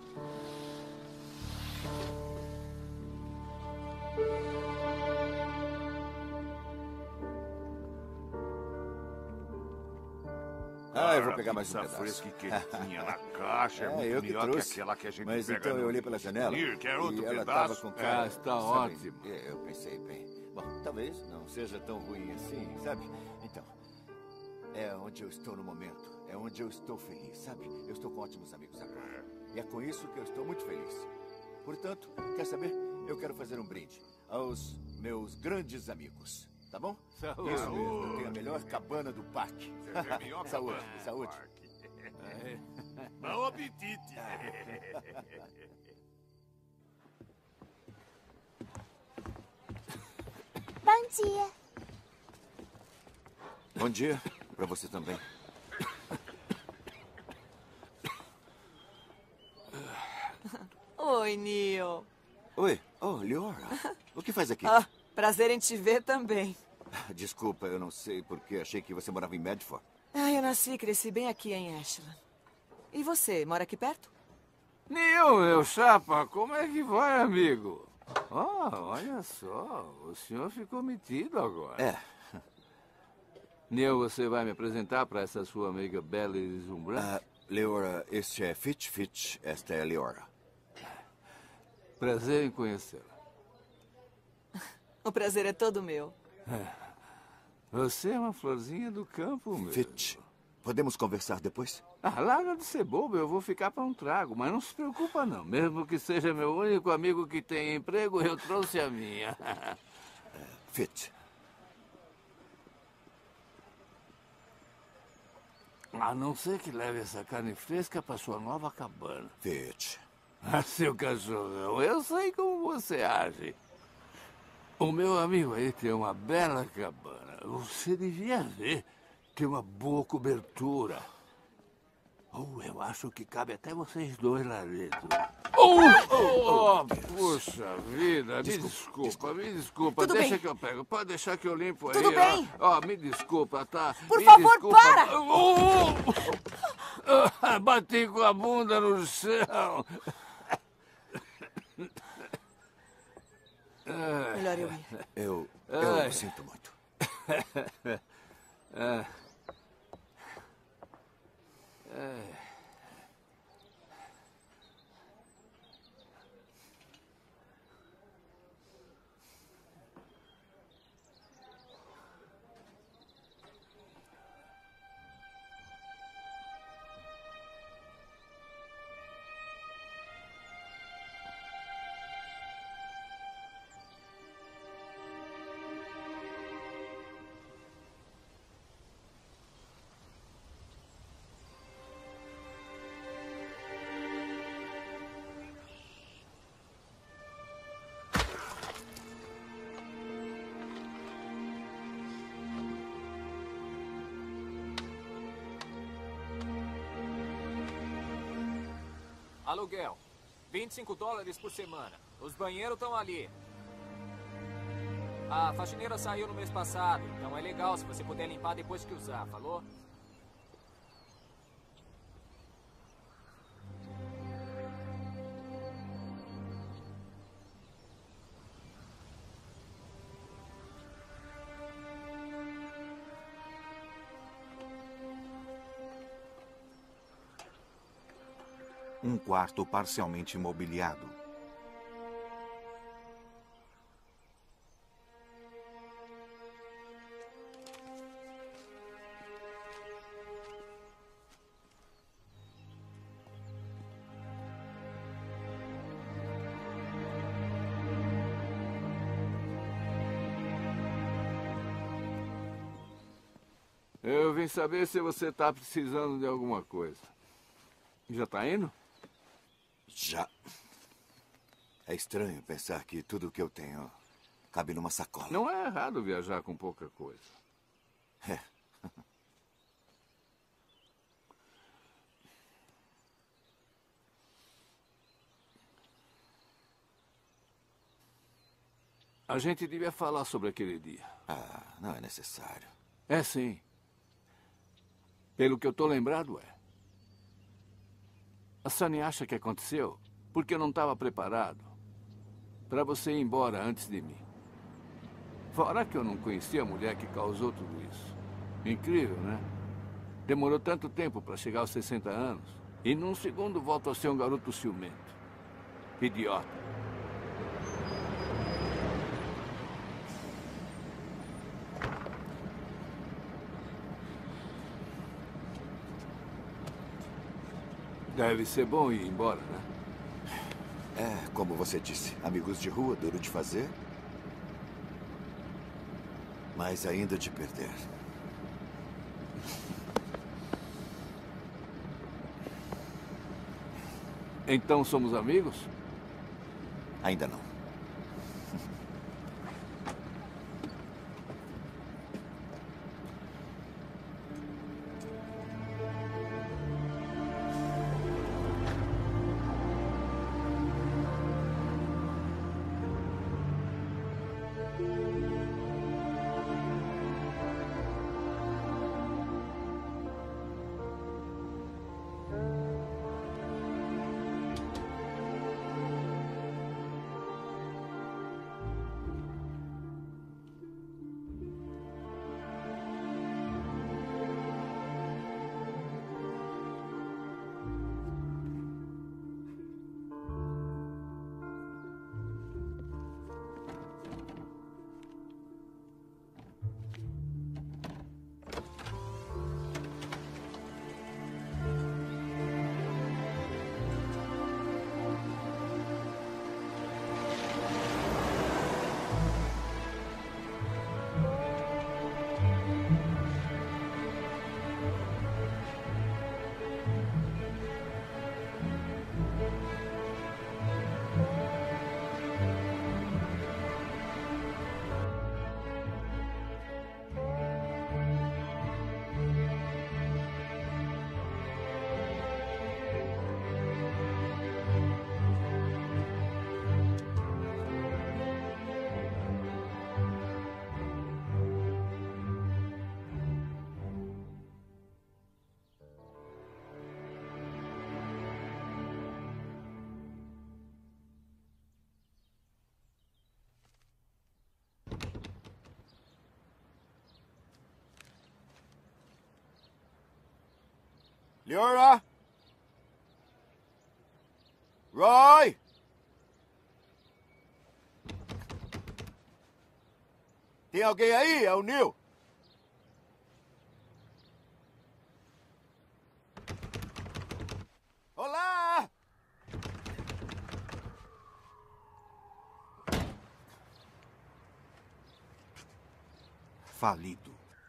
Eu vou pegar mais um pedaço. Fresca e quentinha na caixa é muito eu que melhor trouxe. que aquela que a gente Mas pega então no eu olhei pela janela Quer outro e ela pedaço? estava com cara... está sabe, ótimo. Eu pensei bem. Bom, talvez não seja tão ruim assim, sabe? Então, é onde eu estou no momento. É onde eu estou feliz, sabe? Eu estou com ótimos amigos agora. E é com isso que eu estou muito feliz. Portanto, quer saber? Eu quero fazer um brinde aos meus grandes amigos. Tá bom? Saúde. Isso mesmo. Eu tenho a melhor cabana do parque. Saúde, saúde. Bom apetite. Bom dia. Bom dia. Pra você também. Oi, Neil. Oi. Oh, Leora. O que faz aqui? Prazer em te ver também. Desculpa, eu não sei porque achei que você morava em Medford. Eu nasci e cresci bem aqui em Ashland. E você, mora aqui perto? Neil, meu chapa, como é que vai, amigo? Olha só, o senhor ficou metido agora. Neil, você vai me apresentar para essa sua amiga bela e deslumbrante? Leora, este é Fitch, esta é a Leora. Prazer em conhecê-la. O prazer é todo meu. Você é uma florzinha do campo, meu. Fitch, podemos conversar depois? Larga de ser bobo, eu vou ficar para um trago, mas não se preocupa não. Mesmo que seja meu único amigo que tem emprego, eu trouxe a minha. Fitch. A não ser que leve essa carne fresca para sua nova cabana. Fitch. Seu cachorrão, eu sei como você age. O meu amigo aí tem uma bela cabana. Você devia ver. Tem uma boa cobertura. Eu acho que cabe até vocês dois lá dentro. Puxa vida, me desculpa. Tudo Deixa bem. que eu pego. Pode deixar que eu limpo aí. Tudo bem. Me desculpa, tá? Por favor, para! Bati com a bunda no chão. Melhor eu ir. Eu sinto muito. Aluguel. $25 por semana. Os banheiros estão ali. A faxineira saiu no mês passado, então é legal se você puder limpar depois que usar, falou? Um quarto parcialmente imobiliado. Eu vim saber se você está precisando de alguma coisa. Já está indo? Já. É estranho pensar que tudo o que eu tenho cabe numa sacola. Não é errado viajar com pouca coisa. É. A gente devia falar sobre aquele dia. Não é necessário. É sim. Pelo que eu estou lembrado, é. A Sunny acha que aconteceu porque eu não estava preparado para você ir embora antes de mim. Fora que eu não conhecia a mulher que causou tudo isso. Incrível, né? Demorou tanto tempo para chegar aos 60 anos e num segundo volto a ser um garoto ciumento. Idiota. Deve ser bom ir embora, né? É, como você disse, amigos de rua, duro de fazer, mas ainda de perder. Então somos amigos? Ainda não. Leora? Roy? Tem alguém aí? É o Neil. Olá! Falido.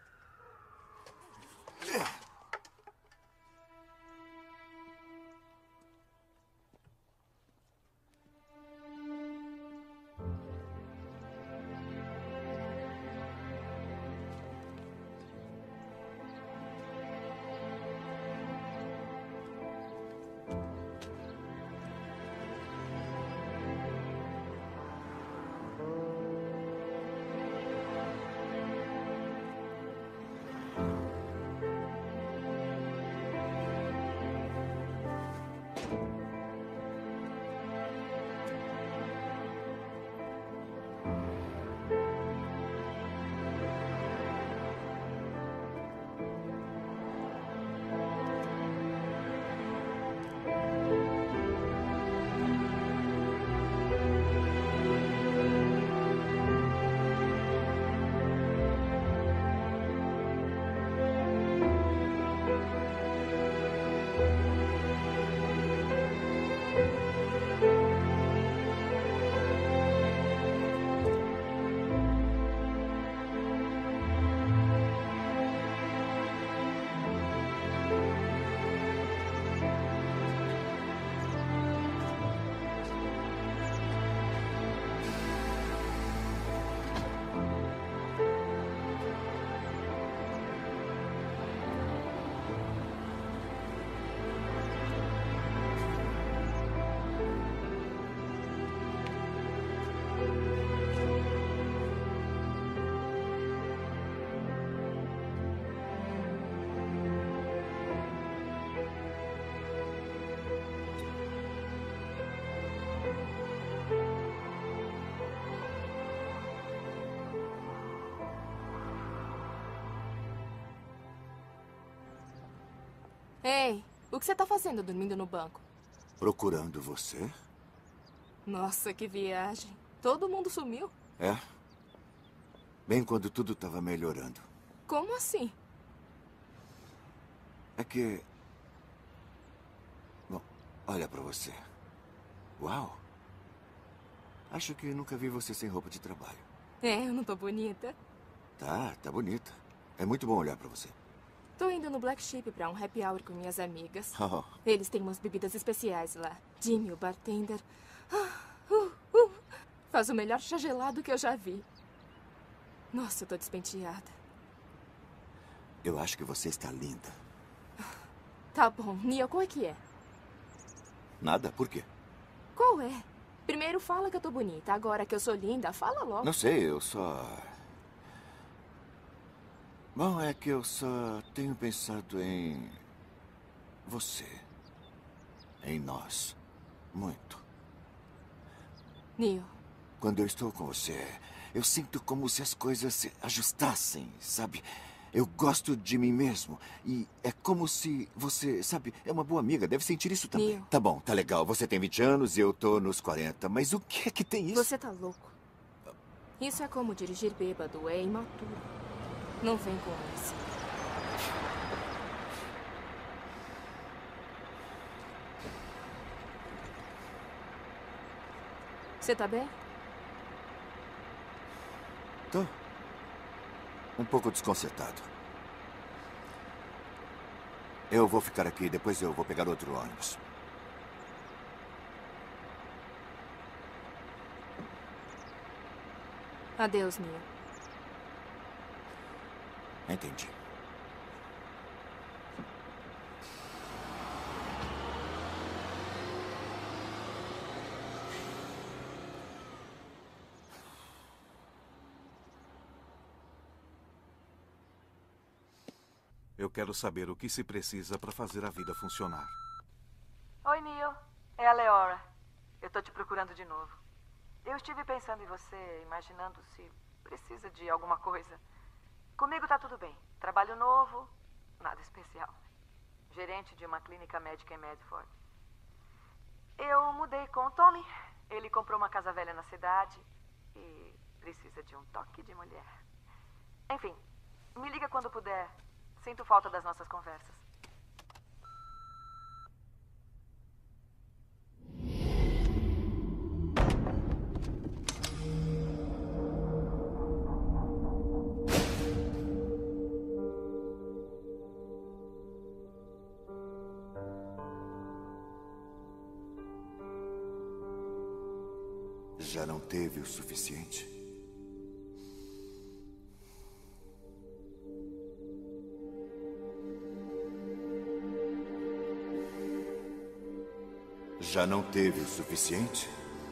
Ei, o que você tá fazendo dormindo no banco? Procurando você? Nossa, que viagem. Todo mundo sumiu. É? Bem quando tudo estava melhorando. Como assim? É que... Bom, olha pra você. Uau! Acho que nunca vi você sem roupa de trabalho. É, eu não tô bonita? Tá bonita. É muito bom olhar pra você. Tô indo no Black Sheep pra um happy hour com minhas amigas. Oh. Eles têm umas bebidas especiais lá. Jimmy, o bartender, faz o melhor chá gelado que eu já vi. Nossa, eu tô despenteada. Eu acho que você está linda. Tá bom. Nia, qual é que é? Nada? Por quê? Qual é? Primeiro fala que eu tô bonita. Agora que eu sou linda, fala logo. Não sei, eu só... Bom, é que eu só tenho pensado em... você. Em nós. Muito. Neil. Quando eu estou com você, eu sinto como se as coisas se ajustassem, sabe? Eu gosto de mim mesmo. E é como se você, sabe, é uma boa amiga, deve sentir isso também. Neil. Tá bom, tá legal. Você tem 20 anos e eu tô nos 40. Mas o que é que tem isso? Você tá louco. Isso é como dirigir bêbado, é imaturo. Não vem com essa. Você tá bem? Tô. Um pouco desconcertado. Eu vou ficar aqui, depois eu vou pegar outro ônibus. Adeus, Neil. Entendi. Eu quero saber o que se precisa para fazer a vida funcionar. Oi, Neil. É a Leora. Eu tô te procurando de novo. Eu estive pensando em você, imaginando se precisa de alguma coisa. Comigo tá tudo bem. Trabalho novo, nada especial. gerente de uma clínica médica em Medford. Eu mudei com o Tommy. Ele comprou uma casa velha na cidade e precisa de um toque de mulher. Enfim, me liga quando puder. Sinto falta das nossas conversas. Já não teve o suficiente? Já não teve o suficiente?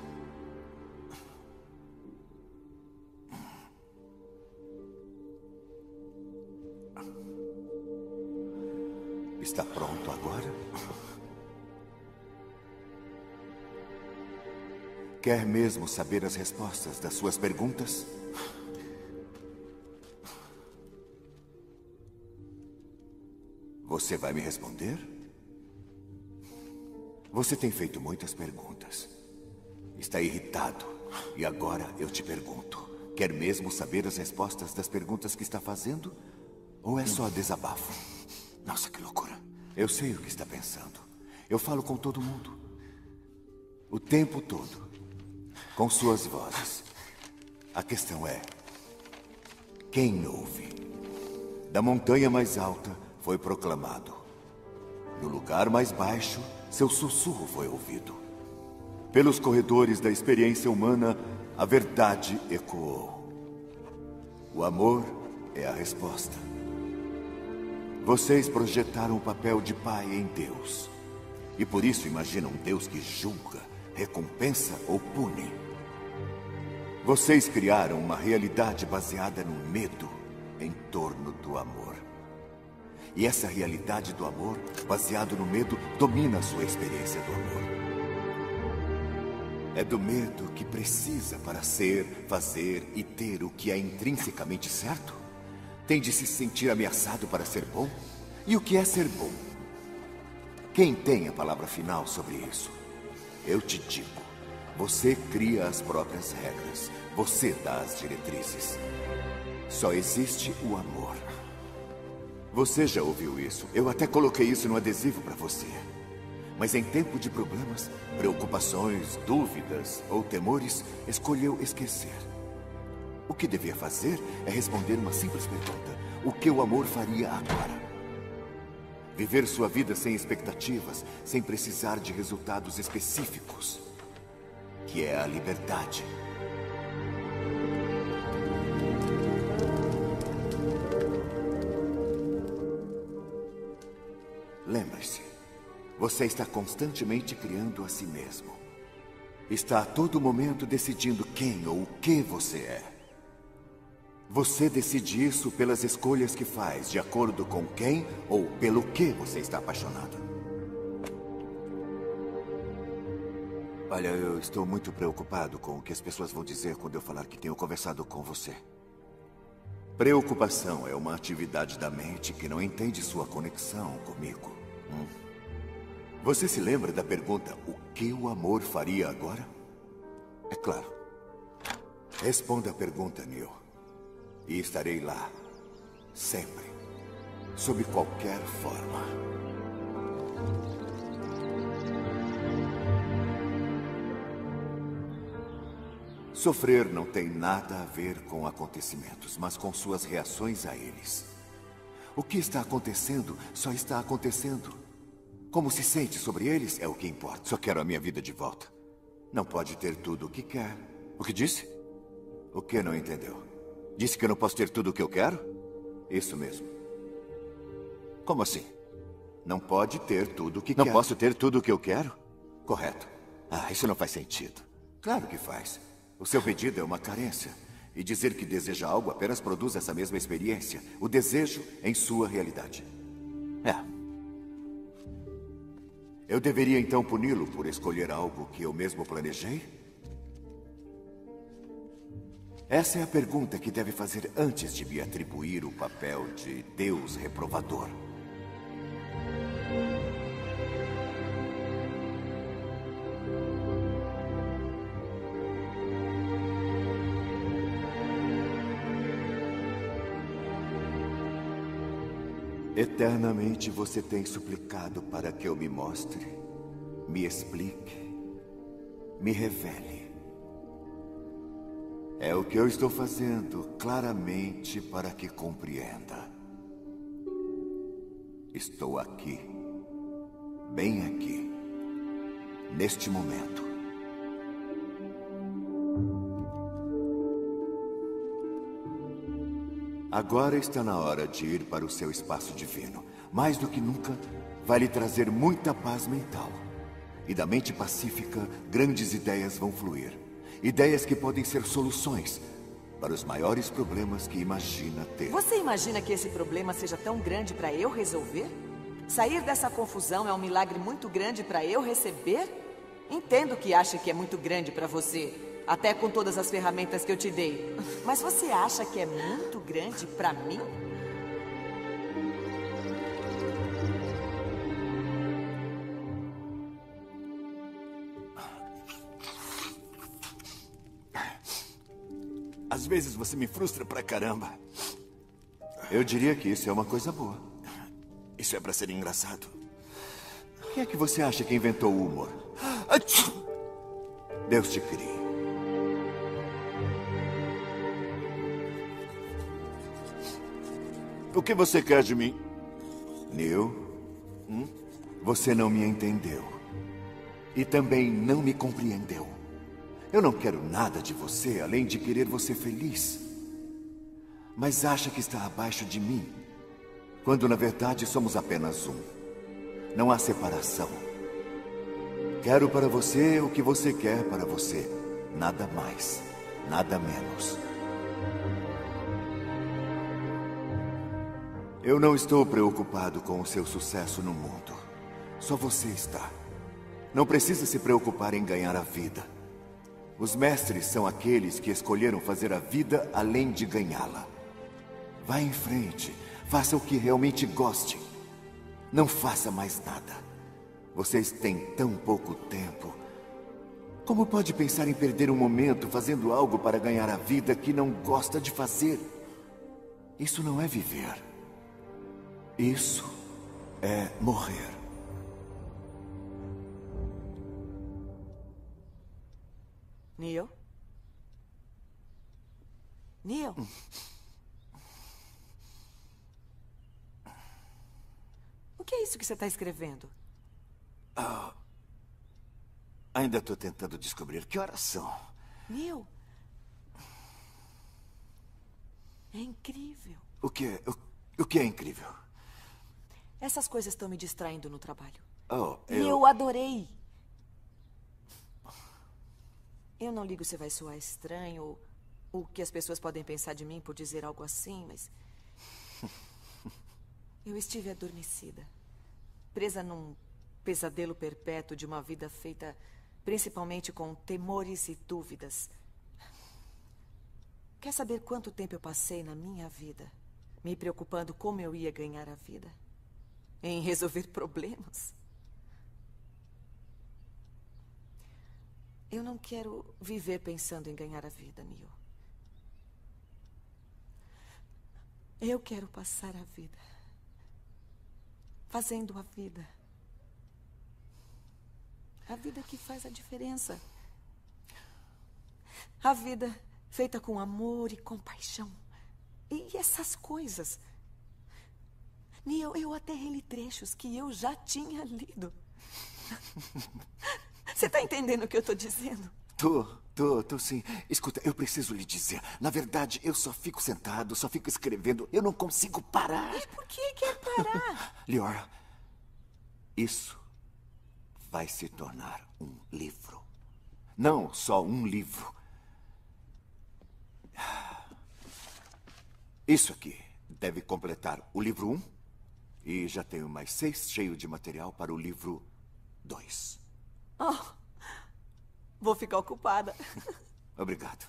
Está pronto agora? Quer mesmo saber as respostas das suas perguntas? Você vai me responder? Você tem feito muitas perguntas. Está irritado. E agora eu te pergunto: quer mesmo saber as respostas das perguntas que está fazendo? Ou é só desabafo? Nossa, que loucura. Eu sei o que está pensando. Eu falo com todo mundo. O tempo todo. Com suas vozes. A questão é: quem ouve? Da montanha mais alta foi proclamado. No lugar mais baixo, seu sussurro foi ouvido. Pelos corredores da experiência humana, a verdade ecoou. O amor é a resposta. Vocês projetaram o papel de pai em Deus. E por isso imaginam um Deus que julga, recompensa ou pune. Vocês criaram uma realidade baseada no medo em torno do amor. E essa realidade do amor, baseado no medo, domina a sua experiência do amor. É do medo que precisa para ser, fazer e ter o que é intrinsecamente certo? Tem de se sentir ameaçado para ser bom? E o que é ser bom? Quem tem a palavra final sobre isso? Eu te digo. Você cria as próprias regras. Você dá as diretrizes. Só existe o amor. Você já ouviu isso. Eu até coloquei isso no adesivo para você. Mas em tempo de problemas, preocupações, dúvidas ou temores, escolheu esquecer. O que devia fazer é responder uma simples pergunta: o que o amor faria agora? Viver sua vida sem expectativas, sem precisar de resultados específicos, que é a liberdade. Lembre-se, você está constantemente criando a si mesmo. Está a todo momento decidindo quem ou o que você é. Você decide isso pelas escolhas que faz, de acordo com quem ou pelo que você está apaixonado. Olha, eu estou muito preocupado com o que as pessoas vão dizer quando eu falar que tenho conversado com você. Preocupação é uma atividade da mente que não entende sua conexão comigo. Você se lembra da pergunta: o que o amor faria agora? É claro. Responda a pergunta, Neil. E estarei lá, sempre, sob qualquer forma. Sofrer não tem nada a ver com acontecimentos, mas com suas reações a eles. O que está acontecendo só está acontecendo. Como se sente sobre eles é o que importa. Só quero a minha vida de volta. Não pode ter tudo o que quer. O que disse? O que não entendeu? Disse que eu não posso ter tudo o que eu quero? Isso mesmo. Como assim? Não pode ter tudo o que quer. Não posso ter tudo o que eu quero? Correto. Ah, isso não faz sentido. Claro que faz. O seu pedido é uma carência. E dizer que deseja algo apenas produz essa mesma experiência. O desejo em sua realidade. Eu deveria então puni-lo por escolher algo que eu mesmo planejei? Essa é a pergunta que deve fazer antes de me atribuir o papel de Deus reprovador. Eternamente você tem suplicado para que eu me mostre, me explique, me revele. É o que eu estou fazendo claramente para que compreenda. Estou aqui, bem aqui, neste momento. Agora está na hora de ir para o seu espaço divino. Mais do que nunca, vai lhe trazer muita paz mental. E da mente pacífica, grandes ideias vão fluir. Ideias que podem ser soluções para os maiores problemas que imagina ter. Você imagina que esse problema seja tão grande para eu resolver? Sair dessa confusão é um milagre muito grande para eu receber? Entendo que acha que é muito grande para você. Até com todas as ferramentas que eu te dei. Mas você acha que é muito grande pra mim? Às vezes você me frustra pra caramba. Eu diria que isso é uma coisa boa. Isso é pra ser engraçado. Quem é que você acha que inventou o humor? Deus te crie. O que você quer de mim? Neil, você não me entendeu. E também não me compreendeu. Eu não quero nada de você, além de querer você feliz. Mas acha que está abaixo de mim, quando na verdade somos apenas um. Não há separação. Quero para você o que você quer para você. Nada mais, nada menos. Eu não estou preocupado com o seu sucesso no mundo. Só você está. Não precisa se preocupar em ganhar a vida. Os mestres são aqueles que escolheram fazer a vida além de ganhá-la. Vá em frente. Faça o que realmente goste. Não faça mais nada. Vocês têm tão pouco tempo. Como pode pensar em perder um momento fazendo algo para ganhar a vida que não gosta de fazer? Isso não é viver. Isso é morrer. Neil? Neil? O que é isso que você está escrevendo? Ainda estou tentando descobrir que horas são. Neil? É incrível. O que é incrível? Essas coisas estão me distraindo no trabalho. E eu adorei. Eu não ligo se vai soar estranho ou o que as pessoas podem pensar de mim por dizer algo assim, mas... eu estive adormecida, presa num pesadelo perpétuo de uma vida feita principalmente com temores e dúvidas. Quer saber quanto tempo eu passei na minha vida me preocupando como eu ia ganhar a vida? Em resolver problemas? Eu não quero viver pensando em ganhar a vida, Neil. Eu quero passar a vida fazendo a vida. A vida que faz a diferença. A vida feita com amor e compaixão. E essas coisas. Neil, eu até reli trechos que eu já tinha lido. Você está entendendo o que eu estou dizendo? Tô sim. Escuta, eu preciso lhe dizer. Na verdade, eu só fico sentado, só fico escrevendo. Eu não consigo parar. E por que quer parar? Lior, isso vai se tornar um livro. Não só um livro. Isso aqui deve completar o livro 1. E já tenho mais 6 cheio de material para o livro 2. Vou ficar ocupada. Obrigado.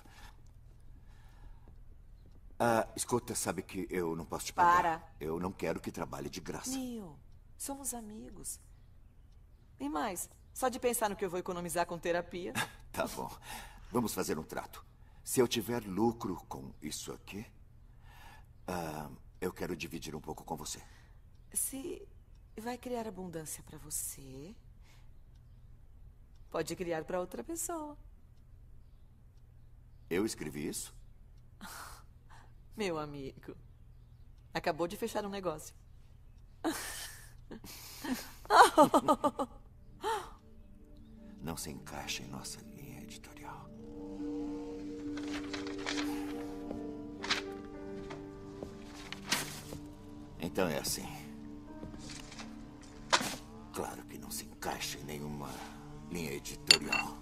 Escuta, sabe que eu não posso te pagar. Para. Eu não quero que trabalhe de graça. Neil, somos amigos. E mais, só de pensar no que eu vou economizar com terapia. Tá bom. Vamos fazer um trato. Se eu tiver lucro com isso aqui, eu quero dividir um pouco com você. Se vai criar abundância para você, pode criar para outra pessoa. Eu escrevi isso? Meu amigo, acabou de fechar um negócio. Não se encaixa em nossa linha editorial. Então é assim. Claro que não se encaixa em nenhuma linha editorial.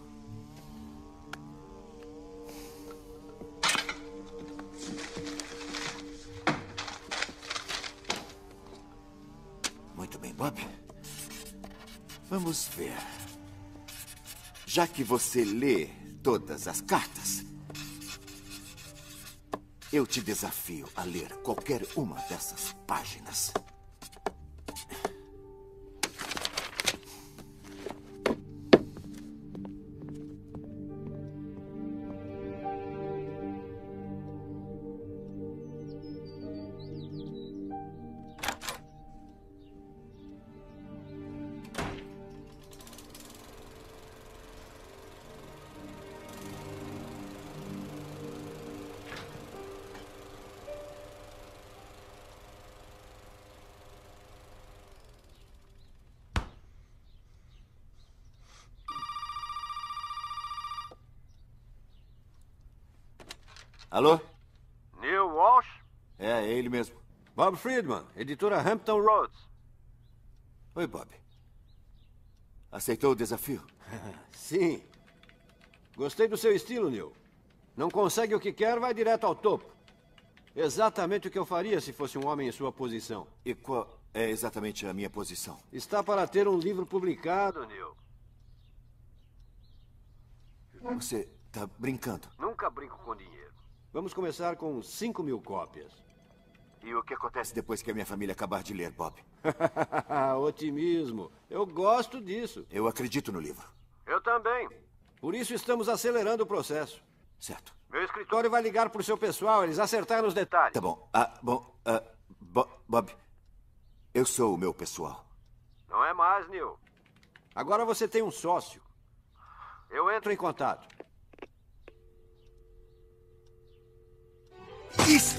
Muito bem, Bob. Vamos ver. Já que você lê todas as cartas, eu te desafio a ler qualquer uma dessas páginas. Alô? Neil Walsh? É ele mesmo. Bob Friedman, editora Hampton Roads. Oi, Bob. Aceitou o desafio? Sim. Gostei do seu estilo, Neil. Não consegue o que quer, vai direto ao topo. Exatamente o que eu faria se fosse um homem em sua posição. E qual é exatamente a minha posição? Está para ter um livro publicado, Neil. Você está brincando? Nunca brinco com dinheiro. Vamos começar com 5.000 cópias. E o que acontece depois que a minha família acabar de ler, Bob? Otimismo. Eu gosto disso. Eu acredito no livro. Eu também. Por isso estamos acelerando o processo. Certo. Meu escritório vai ligar para o seu pessoal, eles acertaram os detalhes. Tá bom. Bob, eu sou o meu pessoal. Não é mais, Neil. Agora você tem um sócio. Eu entro em contato. Isso!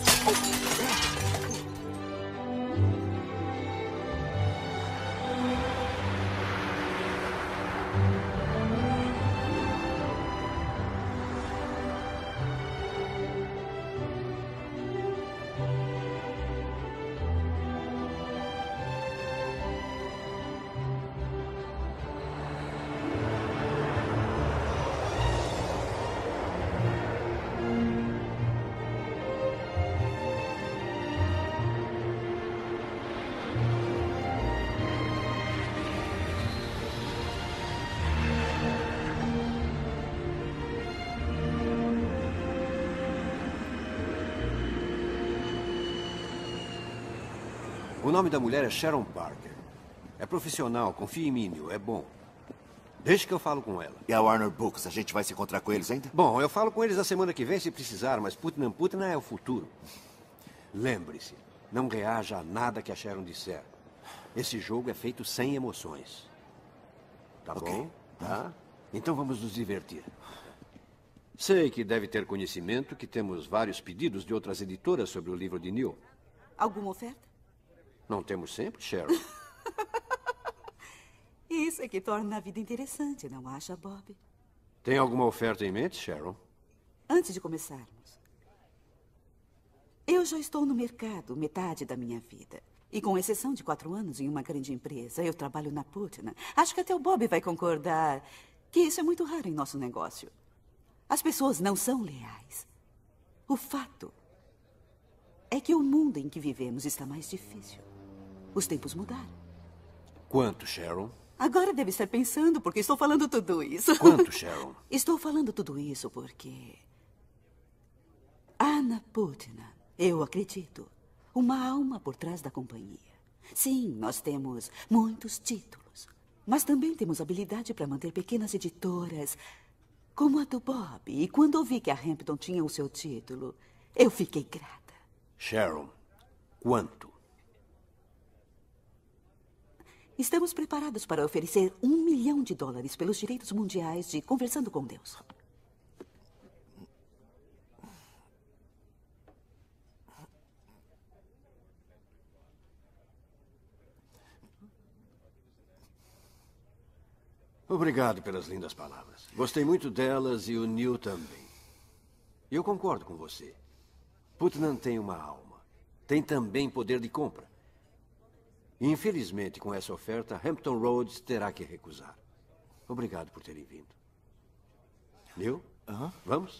O nome da mulher é Sharon Parker. É profissional, confia em mim, Neil, é bom. Deixa que eu falo com ela. E a Warner Books, a gente vai se encontrar com eles ainda? Bom, eu falo com eles a semana que vem se precisar, mas Putnam é o futuro. Lembre-se, não reaja a nada que a Sharon disser. Esse jogo é feito sem emoções. Tá bom? Tá? Então vamos nos divertir. Sei que deve ter conhecimento que temos vários pedidos de outras editoras sobre o livro de Neil. Alguma oferta? Não temos sempre, Sharon. Isso é que torna a vida interessante, não acha, Bob? Tem alguma oferta em mente, Sharon? Antes de começarmos, eu já estou no mercado metade da minha vida. E com exceção de 4 anos em uma grande empresa, eu trabalho na Putnam. Acho que até o Bob vai concordar que isso é muito raro em nosso negócio. As pessoas não são leais. O fato é que o mundo em que vivemos está mais difícil. Os tempos mudaram. Quanto, Sharon? Agora deve estar pensando porque estou falando tudo isso. Quanto, Sharon? Estou falando tudo isso porque há na Putnam, eu acredito, uma alma por trás da companhia. Sim, nós temos muitos títulos, mas também temos habilidade para manter pequenas editoras como a do Bob. E quando ouvi que a Hampton tinha o seu título, eu fiquei grata. Sharon, quanto? Estamos preparados para oferecer $1 milhão pelos direitos mundiais de Conversando com Deus. Obrigado pelas lindas palavras. Gostei muito delas e o Neil também. Eu concordo com você. Putnam tem uma alma. Tem também poder de compra. E, infelizmente, com essa oferta, Hampton Roads terá que recusar. Obrigado por terem vindo. Neil? Vamos?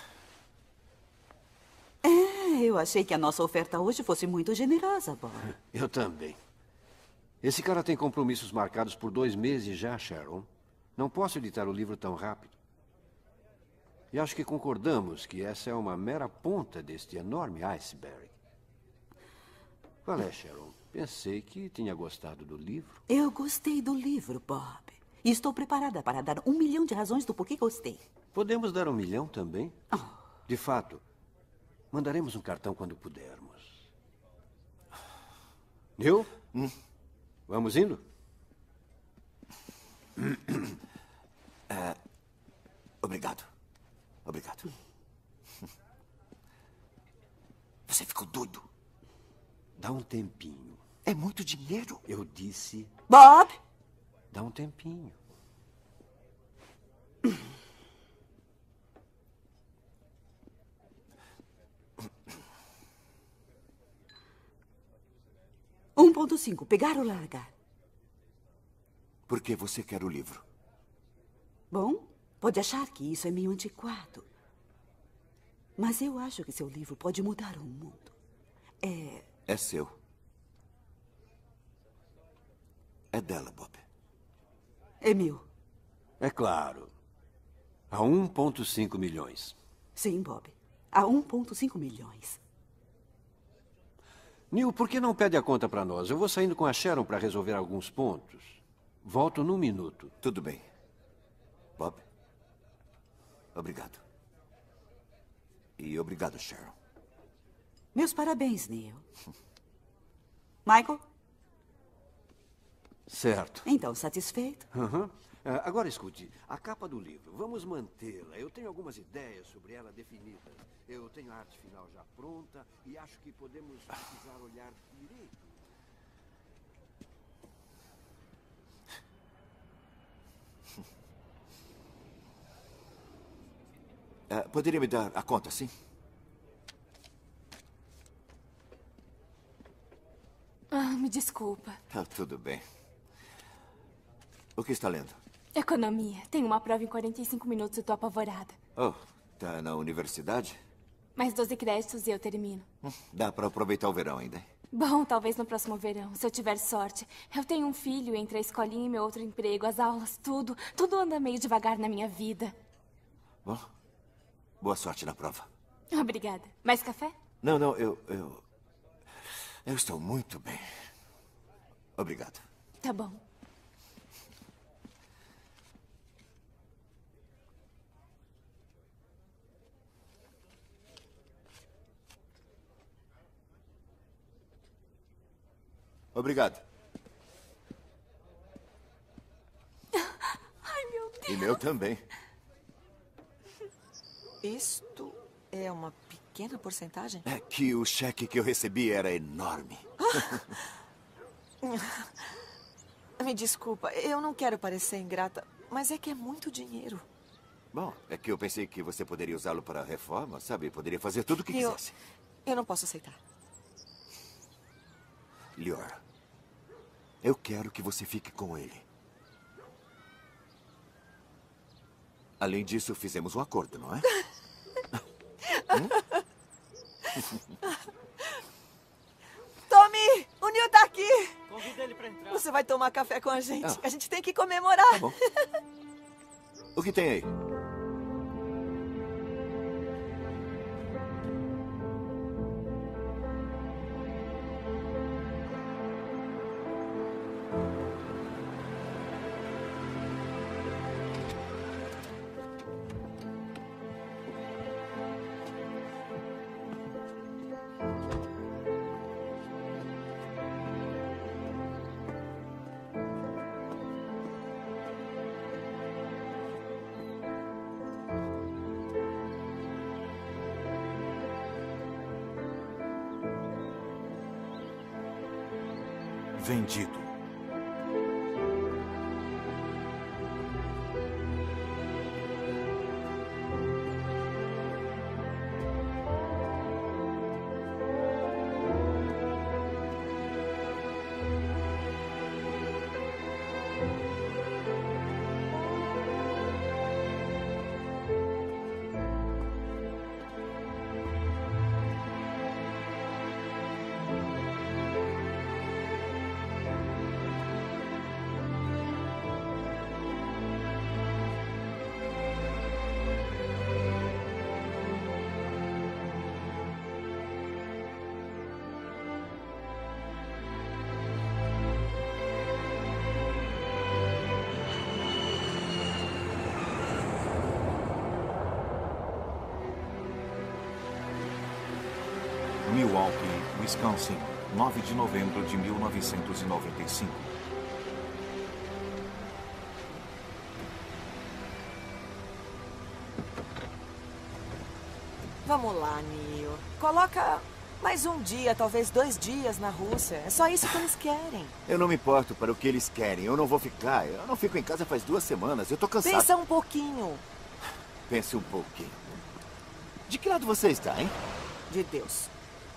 Eu achei que a nossa oferta hoje fosse muito generosa, Bob. Eu também. Esse cara tem compromissos marcados por 2 meses já, Sharon. Não posso editar o livro tão rápido. E acho que concordamos que essa é uma mera ponta deste enorme iceberg. Qual é, Sharon? Pensei que tinha gostado do livro. Eu gostei do livro, Bob. E estou preparada para dar 1 milhão de razões do porquê gostei. Podemos dar 1 milhão também? De fato, mandaremos um cartão quando pudermos. Neil? Vamos indo? Obrigado. Obrigado. Você ficou doido. Dá um tempinho. É muito dinheiro. Eu disse... Bob! Dá um tempinho. $1.5, pegar ou largar? Por que você quer o livro? Bom, pode achar que isso é meio antiquado. Mas eu acho que seu livro pode mudar o mundo. É seu. É dela, Bob. É meu. É claro. A 1,5 milhões. Sim, Bob. A 1,5 milhões. Neil, por que não pede a conta para nós? Eu vou saindo com a Sharon para resolver alguns pontos. Volto num minuto. Tudo bem. Bob, obrigado. E obrigado, Sharon. Meus parabéns, Neil. Michael? Certo. Então, satisfeito? Agora escute, a capa do livro, vamos mantê-la. Eu tenho algumas ideias sobre ela definidas. Eu tenho a arte final já pronta e acho que podemos precisar olhar direito. Poderia me dar a conta, sim? Me desculpa. Tudo bem. O que está lendo? Economia. Tenho uma prova em 45 minutos e estou apavorada. Tá na universidade? Mais 12 créditos e eu termino. Dá para aproveitar o verão ainda, hein? Bom, talvez no próximo verão, se eu tiver sorte. Eu tenho um filho entre a escolinha e meu outro emprego, as aulas, tudo. Tudo anda meio devagar na minha vida. Bom, boa sorte na prova. Obrigada. Mais café? Não, eu estou muito bem. Obrigado. Tá bom. Obrigado. Ai, meu Deus. E meu também. Isto é uma pequena porcentagem? É que o cheque que eu recebi era enorme. Me desculpa, eu não quero parecer ingrata, mas é que é muito dinheiro. Bom, é que eu pensei que você poderia usá-lo para a reforma, sabe? Poderia fazer tudo o que quisesse. Eu não posso aceitar. Lior, eu quero que você fique com ele. Além disso, fizemos um acordo, não é? Tommy, o Neil tá aqui. Convida ele para entrar. Você vai tomar café com a gente. A gente tem que comemorar. Tá bom. O que tem aí? Vendido. Milwaukee, Wisconsin, 9 de novembro de 1995. Vamos lá, Neil. Coloca mais um dia, talvez 2 dias na Rússia. É só isso que eles querem. Eu não me importo para o que eles querem. Eu não vou ficar. Eu não fico em casa faz 2 semanas. Eu tô cansado. Pensa um pouquinho. Pense um pouquinho. De que lado você está, hein? De Deus.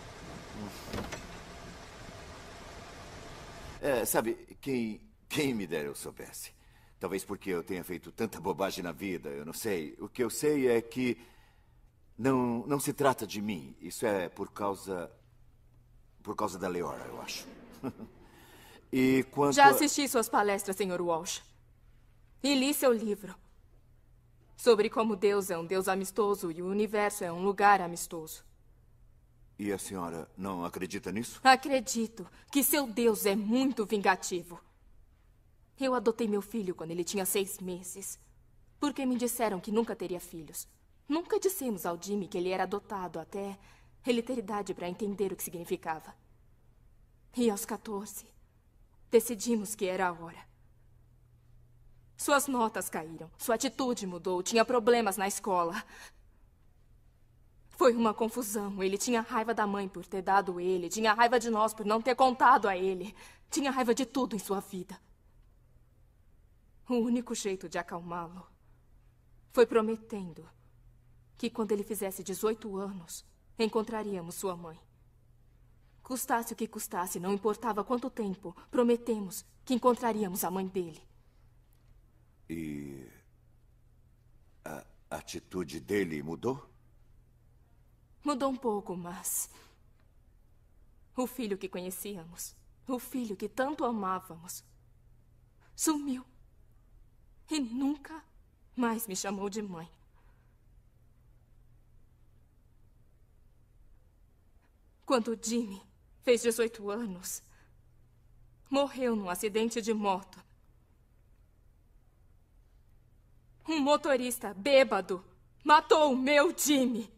Sabe, quem me dera eu soubesse. Talvez porque eu tenha feito tanta bobagem na vida, eu não sei. O que eu sei é que não se trata de mim. Isso é por causa da Leora, eu acho. E quanto Já assisti suas palestras, Sr. Walsh. E li seu livro. Sobre como Deus é um Deus amistoso e o universo é um lugar amistoso. E a senhora não acredita nisso? Acredito que seu Deus é muito vingativo. Eu adotei meu filho quando ele tinha 6 meses. Porque me disseram que nunca teria filhos. Nunca dissemos ao Jimmy que ele era adotado até ele ter idade para entender o que significava. E aos 14, decidimos que era a hora. Suas notas caíram, sua atitude mudou, tinha problemas na escola. Foi uma confusão. Ele tinha raiva da mãe por ter dado ele. Tinha raiva de nós por não ter contado a ele. Tinha raiva de tudo em sua vida. O único jeito de acalmá-lo foi prometendo que quando ele fizesse 18 anos, encontraríamos sua mãe. Custasse o que custasse, não importava quanto tempo, prometemos que encontraríamos a mãe dele. E a atitude dele mudou? Mudou um pouco, mas o filho que conhecíamos, o filho que tanto amávamos, sumiu. E nunca mais me chamou de mãe. Quando Jimmy fez 18 anos, morreu num acidente de moto. Um motorista bêbado matou o meu Jimmy.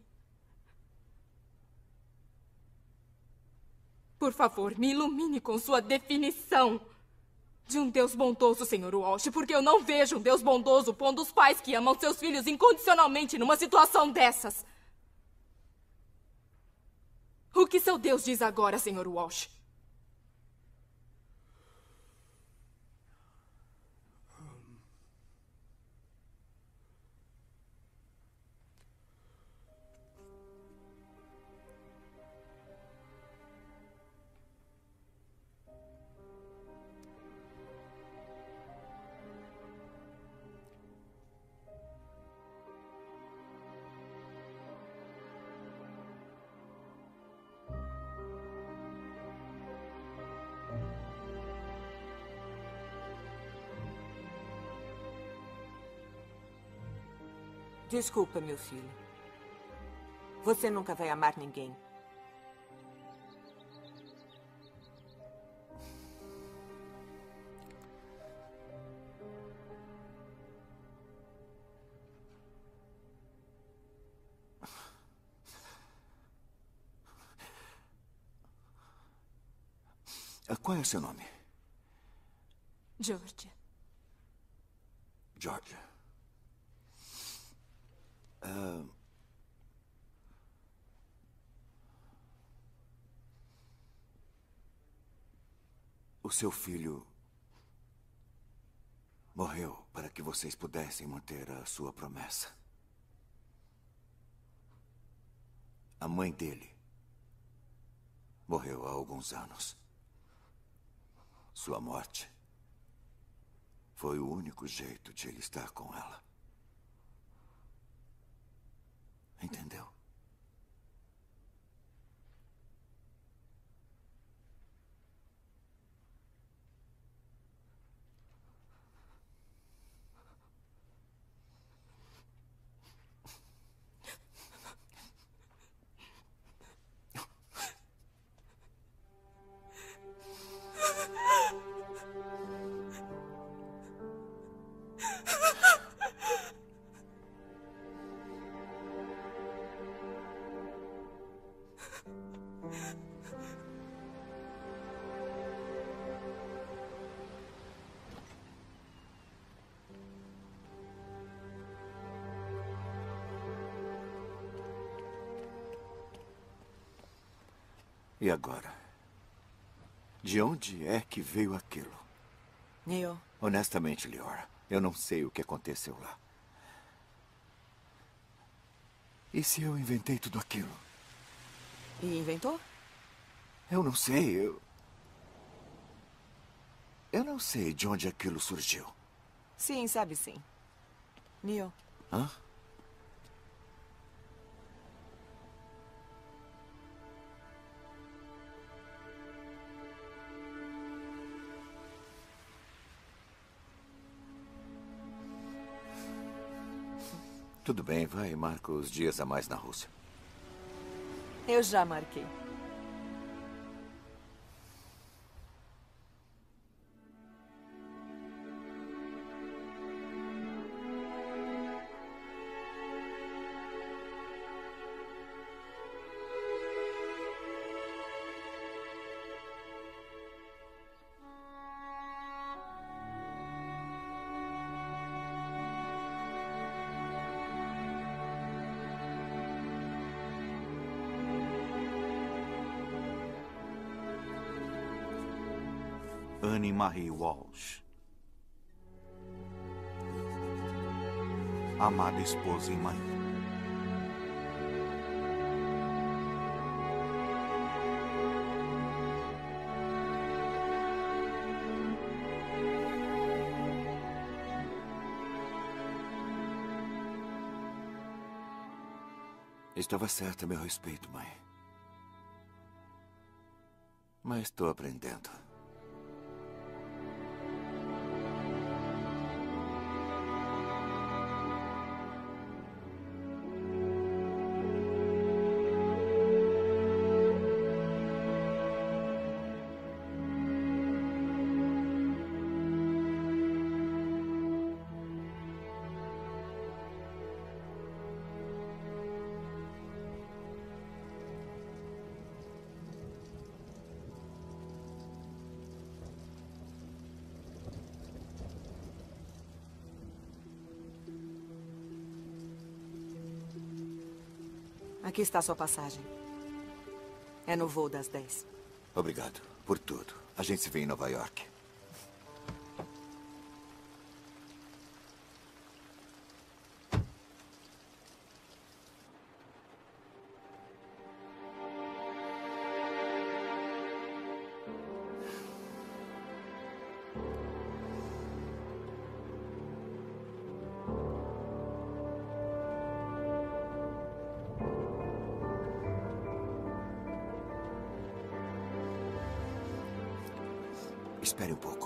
Por favor, me ilumine com sua definição de um Deus bondoso, Sr. Walsh, porque eu não vejo um Deus bondoso pondo os pais que amam seus filhos incondicionalmente numa situação dessas. O que seu Deus diz agora, Sr. Walsh? Desculpa, meu filho. Você nunca vai amar ninguém. Qual é o seu nome? Georgia. Georgia. O seu filho morreu para que vocês pudessem manter a sua promessa. A mãe dele morreu há alguns anos. Sua morte foi o único jeito de ele estar com ela. Entendeu? E agora? De onde é que veio aquilo? Neil. Honestamente, Leora, eu não sei o que aconteceu lá. E se eu inventei tudo aquilo? E inventou? Eu não sei, Eu não sei de onde aquilo surgiu. Sim, sabe sim. Neil. Hã? Tudo bem, vai e marca os dias a mais na Rússia. Eu já marquei. Annie Marie Walsh. Amada esposa e mãe. Estava certa a meu respeito, mãe. Mas estou aprendendo. Aqui está a sua passagem. É no voo das 10. Obrigado por tudo. A gente se vê em Nova York. Espere um pouco.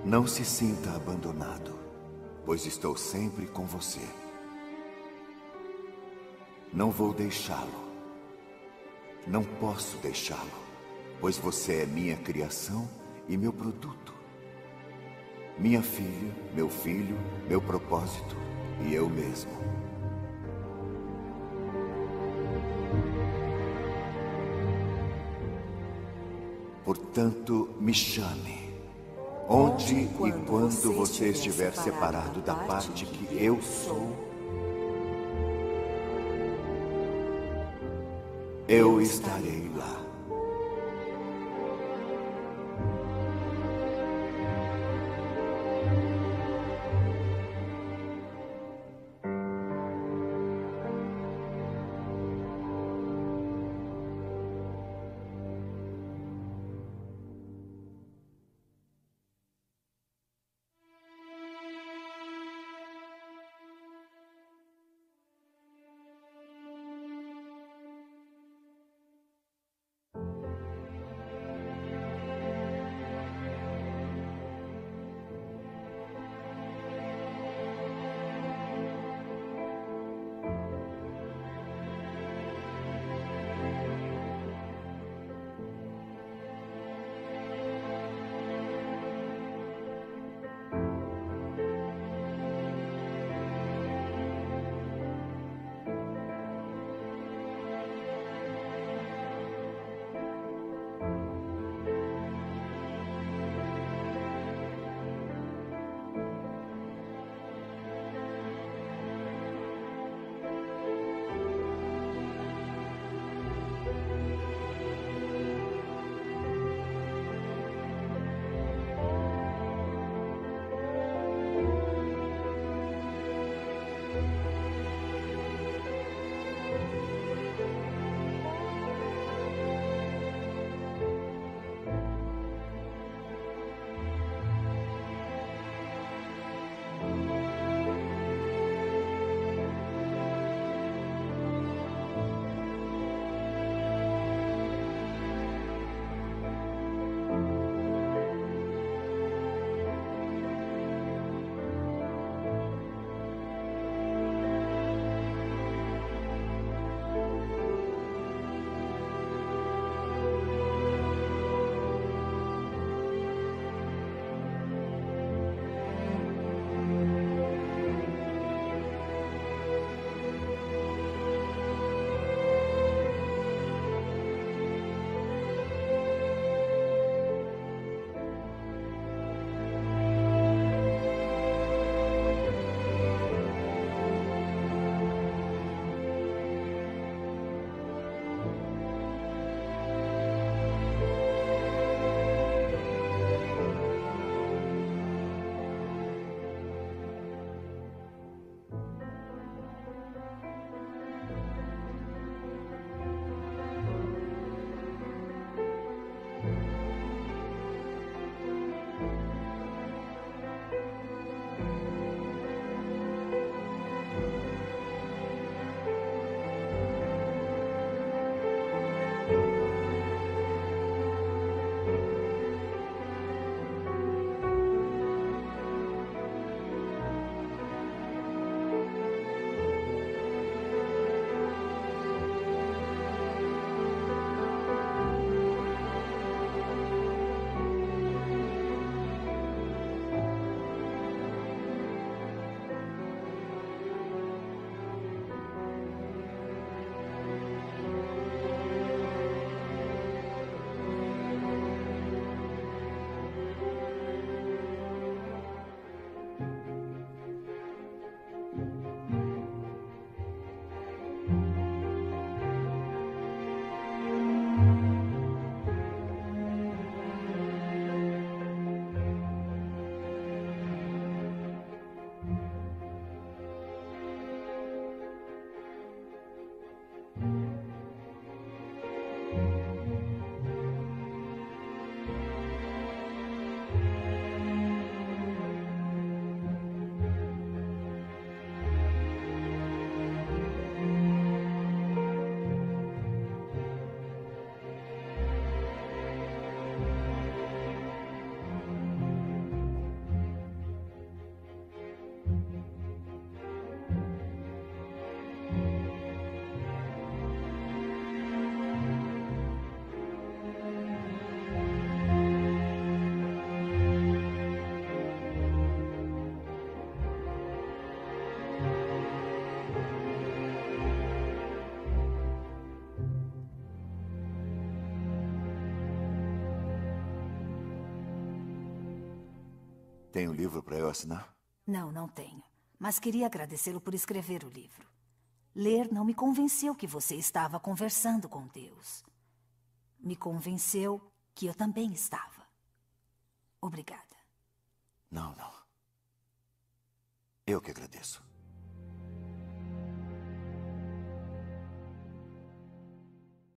Não se sinta abandonado, pois estou sempre com você. Não vou deixá-lo. Não posso deixá-lo, pois você é minha criação e meu produto. Minha filha, meu filho, meu propósito e eu mesmo. Portanto, me chame. Onde e quando você estiver separado da parte que eu sou, eu estarei lá. Tem um livro para eu assinar? Não, não tenho. Mas queria agradecê-lo por escrever o livro. Ler não me convenceu que você estava conversando com Deus. Me convenceu que eu também estava. Obrigada. Não, não. Eu que agradeço.